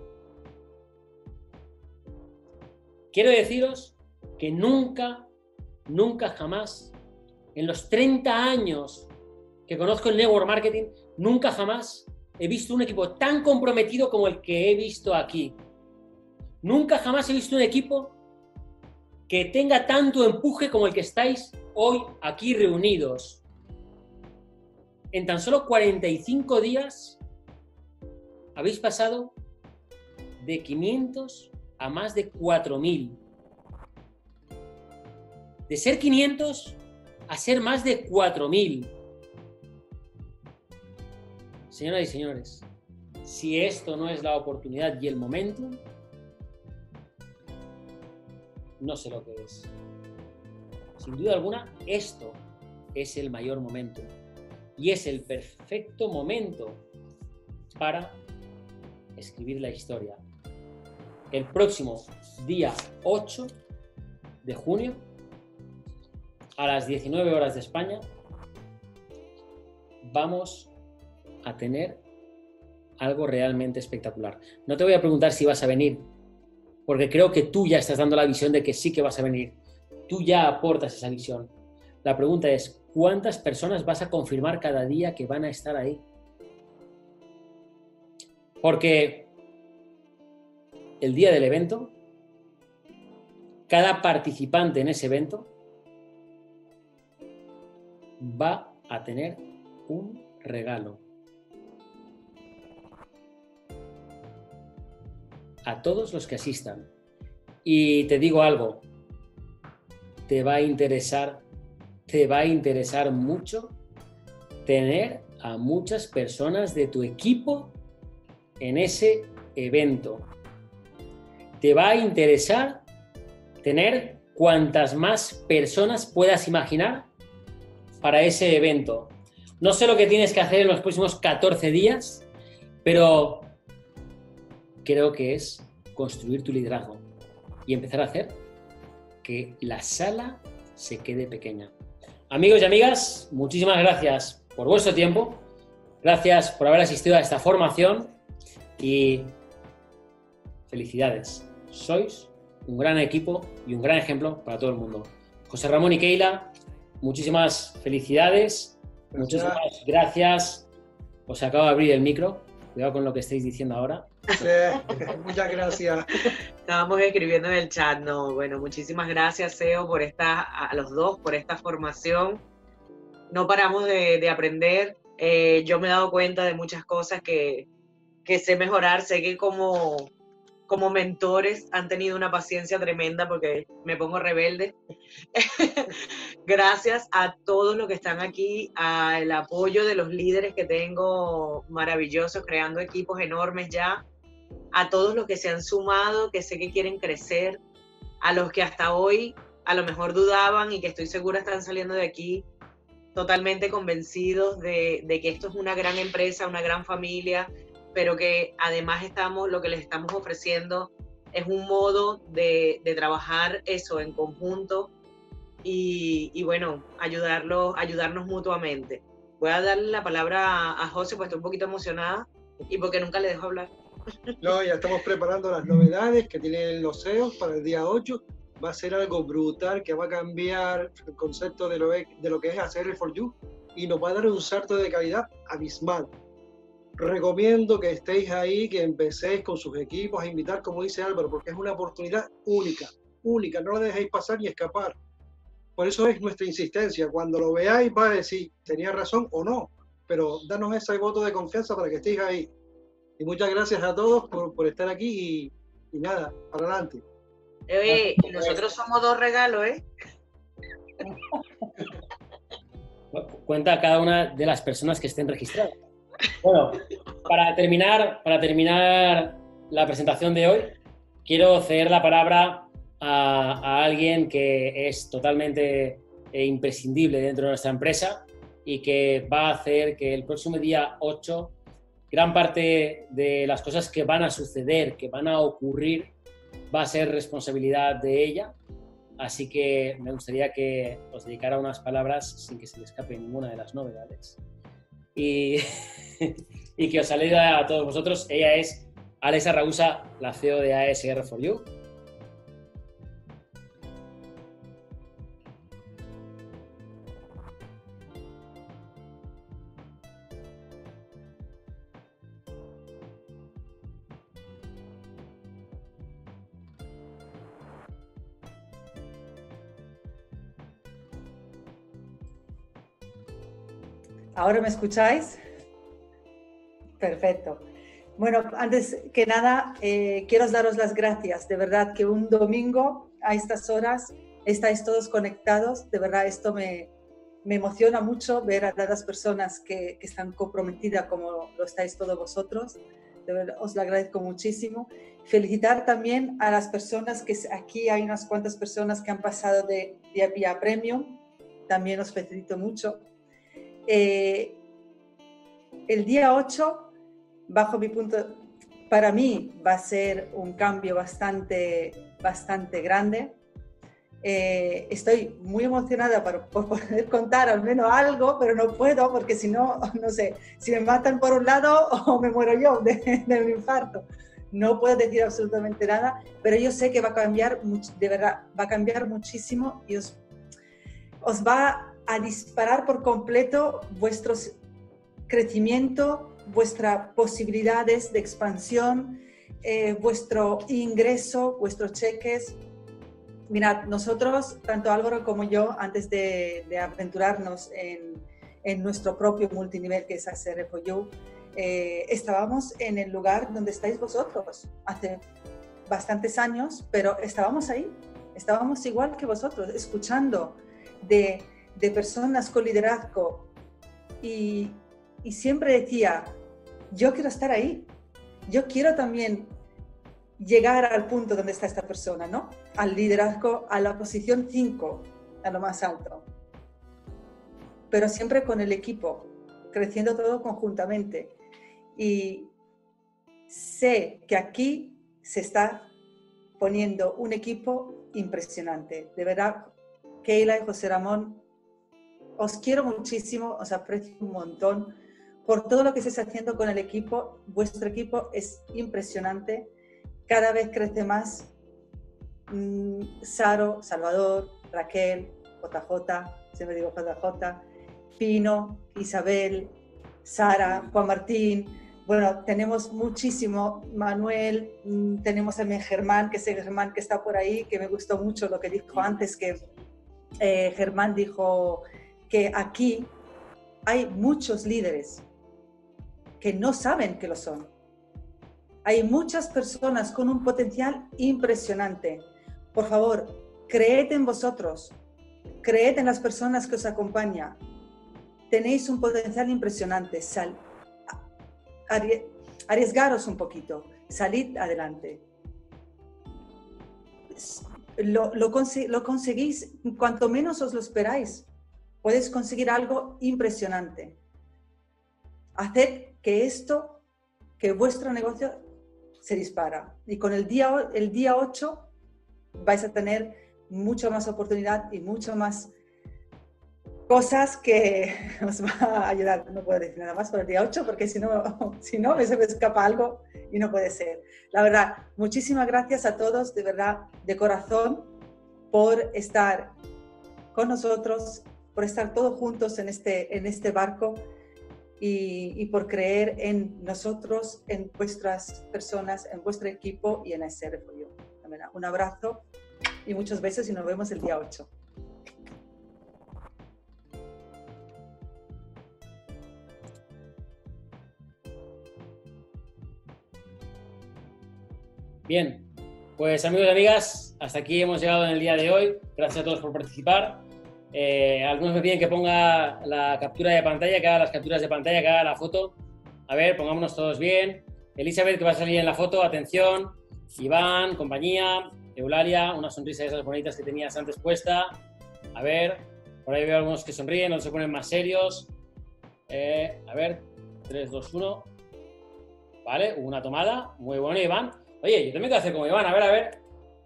Quiero deciros que nunca, nunca jamás, en los treinta años que conozco el network marketing, nunca jamás he visto un equipo tan comprometido como el que he visto aquí. Nunca jamás he visto un equipo que tenga tanto empuje como el que estáis hoy aquí reunidos. En tan solo cuarenta y cinco días habéis pasado de quinientos a más de cuatro mil. De ser quinientos a ser más de cuatro mil. Señoras y señores, si esto no es la oportunidad y el momento, no sé lo que es. Sin duda alguna, esto es el mayor momento. Y es el perfecto momento para escribir la historia. El próximo día ocho de junio, a las diecinueve horas de España, vamos a tener algo realmente espectacular. No te voy a preguntar si vas a venir, porque creo que tú ya estás dando la visión de que sí que vas a venir. Tú ya aportas esa visión. La pregunta es, ¿cuántas personas vas a confirmar cada día que van a estar ahí? Porque el día del evento, cada participante en ese evento va a tener un regalo. A todos los que asistan. Y te digo algo, te va a interesar, te va a interesar mucho tener a muchas personas de tu equipo en ese evento. Te va a interesar tener cuantas más personas puedas imaginar para ese evento. No sé lo que tienes que hacer en los próximos catorce días, pero creo que es construir tu liderazgo y empezar a hacer que la sala se quede pequeña. Amigos y amigas, muchísimas gracias por vuestro tiempo, gracias por haber asistido a esta formación y felicidades. Sois un gran equipo y un gran ejemplo para todo el mundo. José Ramón y Keila, muchísimas felicidades, Gracias. muchísimas gracias. Os acabo de abrir el micro, cuidado con lo que estáis diciendo ahora. Sí, muchas gracias. Estábamos escribiendo en el chat, no, bueno, muchísimas gracias, C E O, por esta, a los dos, por esta formación. No paramos de, de aprender. Eh, yo me he dado cuenta de muchas cosas que, que sé mejorar. Sé que como, como mentores han tenido una paciencia tremenda porque me pongo rebelde. Gracias a todos los que están aquí, al apoyo de los líderes que tengo maravillosos, creando equipos enormes ya, a todos los que se han sumado, que sé que quieren crecer, a los que hasta hoy a lo mejor dudaban y que estoy segura están saliendo de aquí totalmente convencidos de, de que esto es una gran empresa, una gran familia, pero que además estamos, lo que les estamos ofreciendo es un modo de, de trabajar eso en conjunto y, y bueno, ayudarlos, ayudarnos mutuamente. Voy a darle la palabra a, a José, pues estoy un poquito emocionada y porque nunca le dejo hablar. No, ya estamos preparando las novedades que tienen los C E Os para el día ocho. Va a ser algo brutal que va a cambiar el concepto de lo, de lo que es A C R cuatro U y nos va a dar un salto de calidad abismal. Recomiendo que estéis ahí, que empecéis con sus equipos a invitar, como dice Álvaro, porque es una oportunidad única, única, no la dejéis pasar ni escapar. Por eso es nuestra insistencia. Cuando lo veáis, va a decir, tenía razón o no, pero danos ese voto de confianza para que estéis ahí. Y muchas gracias a todos por, por estar aquí y, y nada, para adelante. Eh, nosotros somos dos regalos, ¿eh? Cuenta cada una de las personas que estén registradas. Bueno, para terminar, para terminar la presentación de hoy, quiero ceder la palabra a, a alguien que es totalmente eh, imprescindible dentro de nuestra empresa y que va a hacer que el próximo día ocho gran parte de las cosas que van a suceder, que van a ocurrir, va a ser responsabilidad de ella. Así que me gustaría que os dedicara unas palabras sin que se le escape ninguna de las novedades. Y, y que os saluda a todos vosotros. Ella es Alexa Ragusa, la C E O de A S R cuatro U. ¿Ahora me escucháis? Perfecto. Bueno, antes que nada, eh, quiero daros las gracias. De verdad que un domingo a estas horas estáis todos conectados. De verdad, esto me, me emociona mucho ver a las personas que, que están comprometidas como lo estáis todos vosotros. De verdad, os lo agradezco muchísimo. Felicitar también a las personas que aquí hay unas cuantas personas que han pasado de, de vía Premium. También os felicito mucho. Eh, el día ocho, bajo mi punto, para mí va a ser un cambio bastante, bastante grande. Eh, estoy muy emocionada por, por poder contar al menos algo, pero no puedo porque si no, no sé, si me matan por un lado o me muero yo de, de un infarto. No puedo decir absolutamente nada, pero yo sé que va a cambiar, de verdad, va a cambiar muchísimo y os, os va a disparar por completo vuestro crecimiento, vuestras posibilidades de expansión, eh, vuestro ingreso, vuestros cheques. Mirad, nosotros, tanto Álvaro como yo, antes de, de aventurarnos en, en nuestro propio multinivel que es A C R cuatro U, eh, estábamos en el lugar donde estáis vosotros hace bastantes años, pero estábamos ahí, estábamos igual que vosotros, escuchando de de personas con liderazgo y, y siempre decía, yo quiero estar ahí, yo quiero también llegar al punto donde está esta persona, ¿no? Al liderazgo, a la posición cinco, a lo más alto. Pero siempre con el equipo, creciendo todo conjuntamente. Y sé que aquí se está poniendo un equipo impresionante. De verdad, Keila y José Ramón, os quiero muchísimo, os aprecio un montón por todo lo que estáis haciendo con el equipo. Vuestro equipo es impresionante, cada vez crece más. Mm, Saro, Salvador, Raquel, J J, siempre digo J J, Pino, Isabel, Sara, Juan Martín. Bueno, tenemos muchísimo, Manuel, tenemos también Germán, que es el Germán que está por ahí, que me gustó mucho lo que dijo antes, que eh, Germán dijo que aquí hay muchos líderes que no saben que lo son. Hay muchas personas con un potencial impresionante. Por favor, creed en vosotros, creed en las personas que os acompañan. Tenéis un potencial impresionante. Sal, arriesgaros un poquito, salid adelante. Lo, lo, lo conseguís, cuanto menos os lo esperáis, podéis conseguir algo impresionante. Haced que esto, que vuestro negocio se dispara. Y con el día, el día ocho vais a tener mucho más oportunidad y mucho más cosas que os va a ayudar. No puedo decir nada más por el día ocho porque si no, si no me se me escapa algo y no puede ser. La verdad, muchísimas gracias a todos, de verdad, de corazón, por estar con nosotros, por estar todos juntos en este, en este barco y, y por creer en nosotros, en vuestras personas, en vuestro equipo y en I C R for You. Un abrazo y muchos besos y nos vemos el día ocho. Bien, pues amigos y amigas, hasta aquí hemos llegado en el día de hoy. Gracias a todos por participar. Eh, algunos me piden que ponga la captura de pantalla, que haga las capturas de pantalla, que haga la foto. A ver, pongámonos todos bien. Elizabeth, que va a salir en la foto, atención. Iván, compañía. Eulalia, una sonrisa de esas bonitas que tenías antes puesta. A ver, por ahí veo algunos que sonríen, otros se ponen más serios. Eh, a ver, tres, dos, uno. Vale, una tomada. Muy bueno, Iván. Oye, yo también quiero hacer como Iván, a ver, a ver.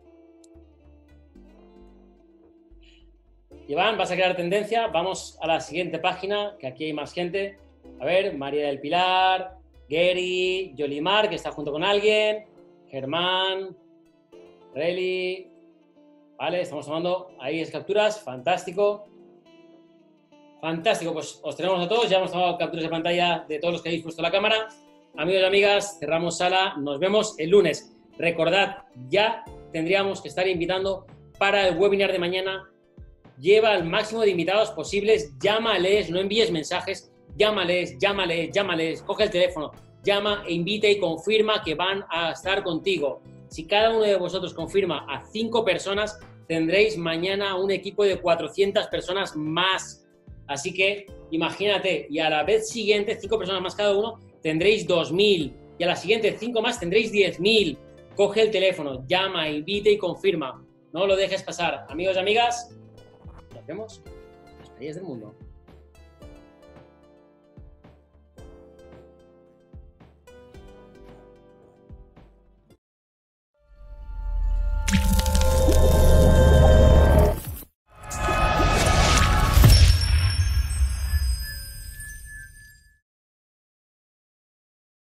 Iván, vas a crear tendencia. Vamos a la siguiente página, que aquí hay más gente. A ver, María del Pilar, Gary, Yolimar, que está junto con alguien, Germán, Reli. Vale, estamos tomando ahí las capturas. Fantástico. Fantástico, pues os tenemos a todos. Ya hemos tomado capturas de pantalla de todos los que habéis puesto la cámara. Amigos y amigas, cerramos sala, nos vemos el lunes. Recordad, ya tendríamos que estar invitando para el webinar de mañana. Lleva al máximo de invitados posibles, llámales, no envíes mensajes, llámales, llámales, llámales, coge el teléfono, llama e invita y confirma que van a estar contigo. Si cada uno de vosotros confirma a cinco personas, tendréis mañana un equipo de cuatrocientas personas más. Así que imagínate, y a la vez siguiente, cinco personas más cada uno, tendréis dos mil, y a la siguiente cinco más tendréis diez mil. Coge el teléfono, llama, invite y confirma. No lo dejes pasar. Amigos y amigas, nos vemos en las playas del mundo.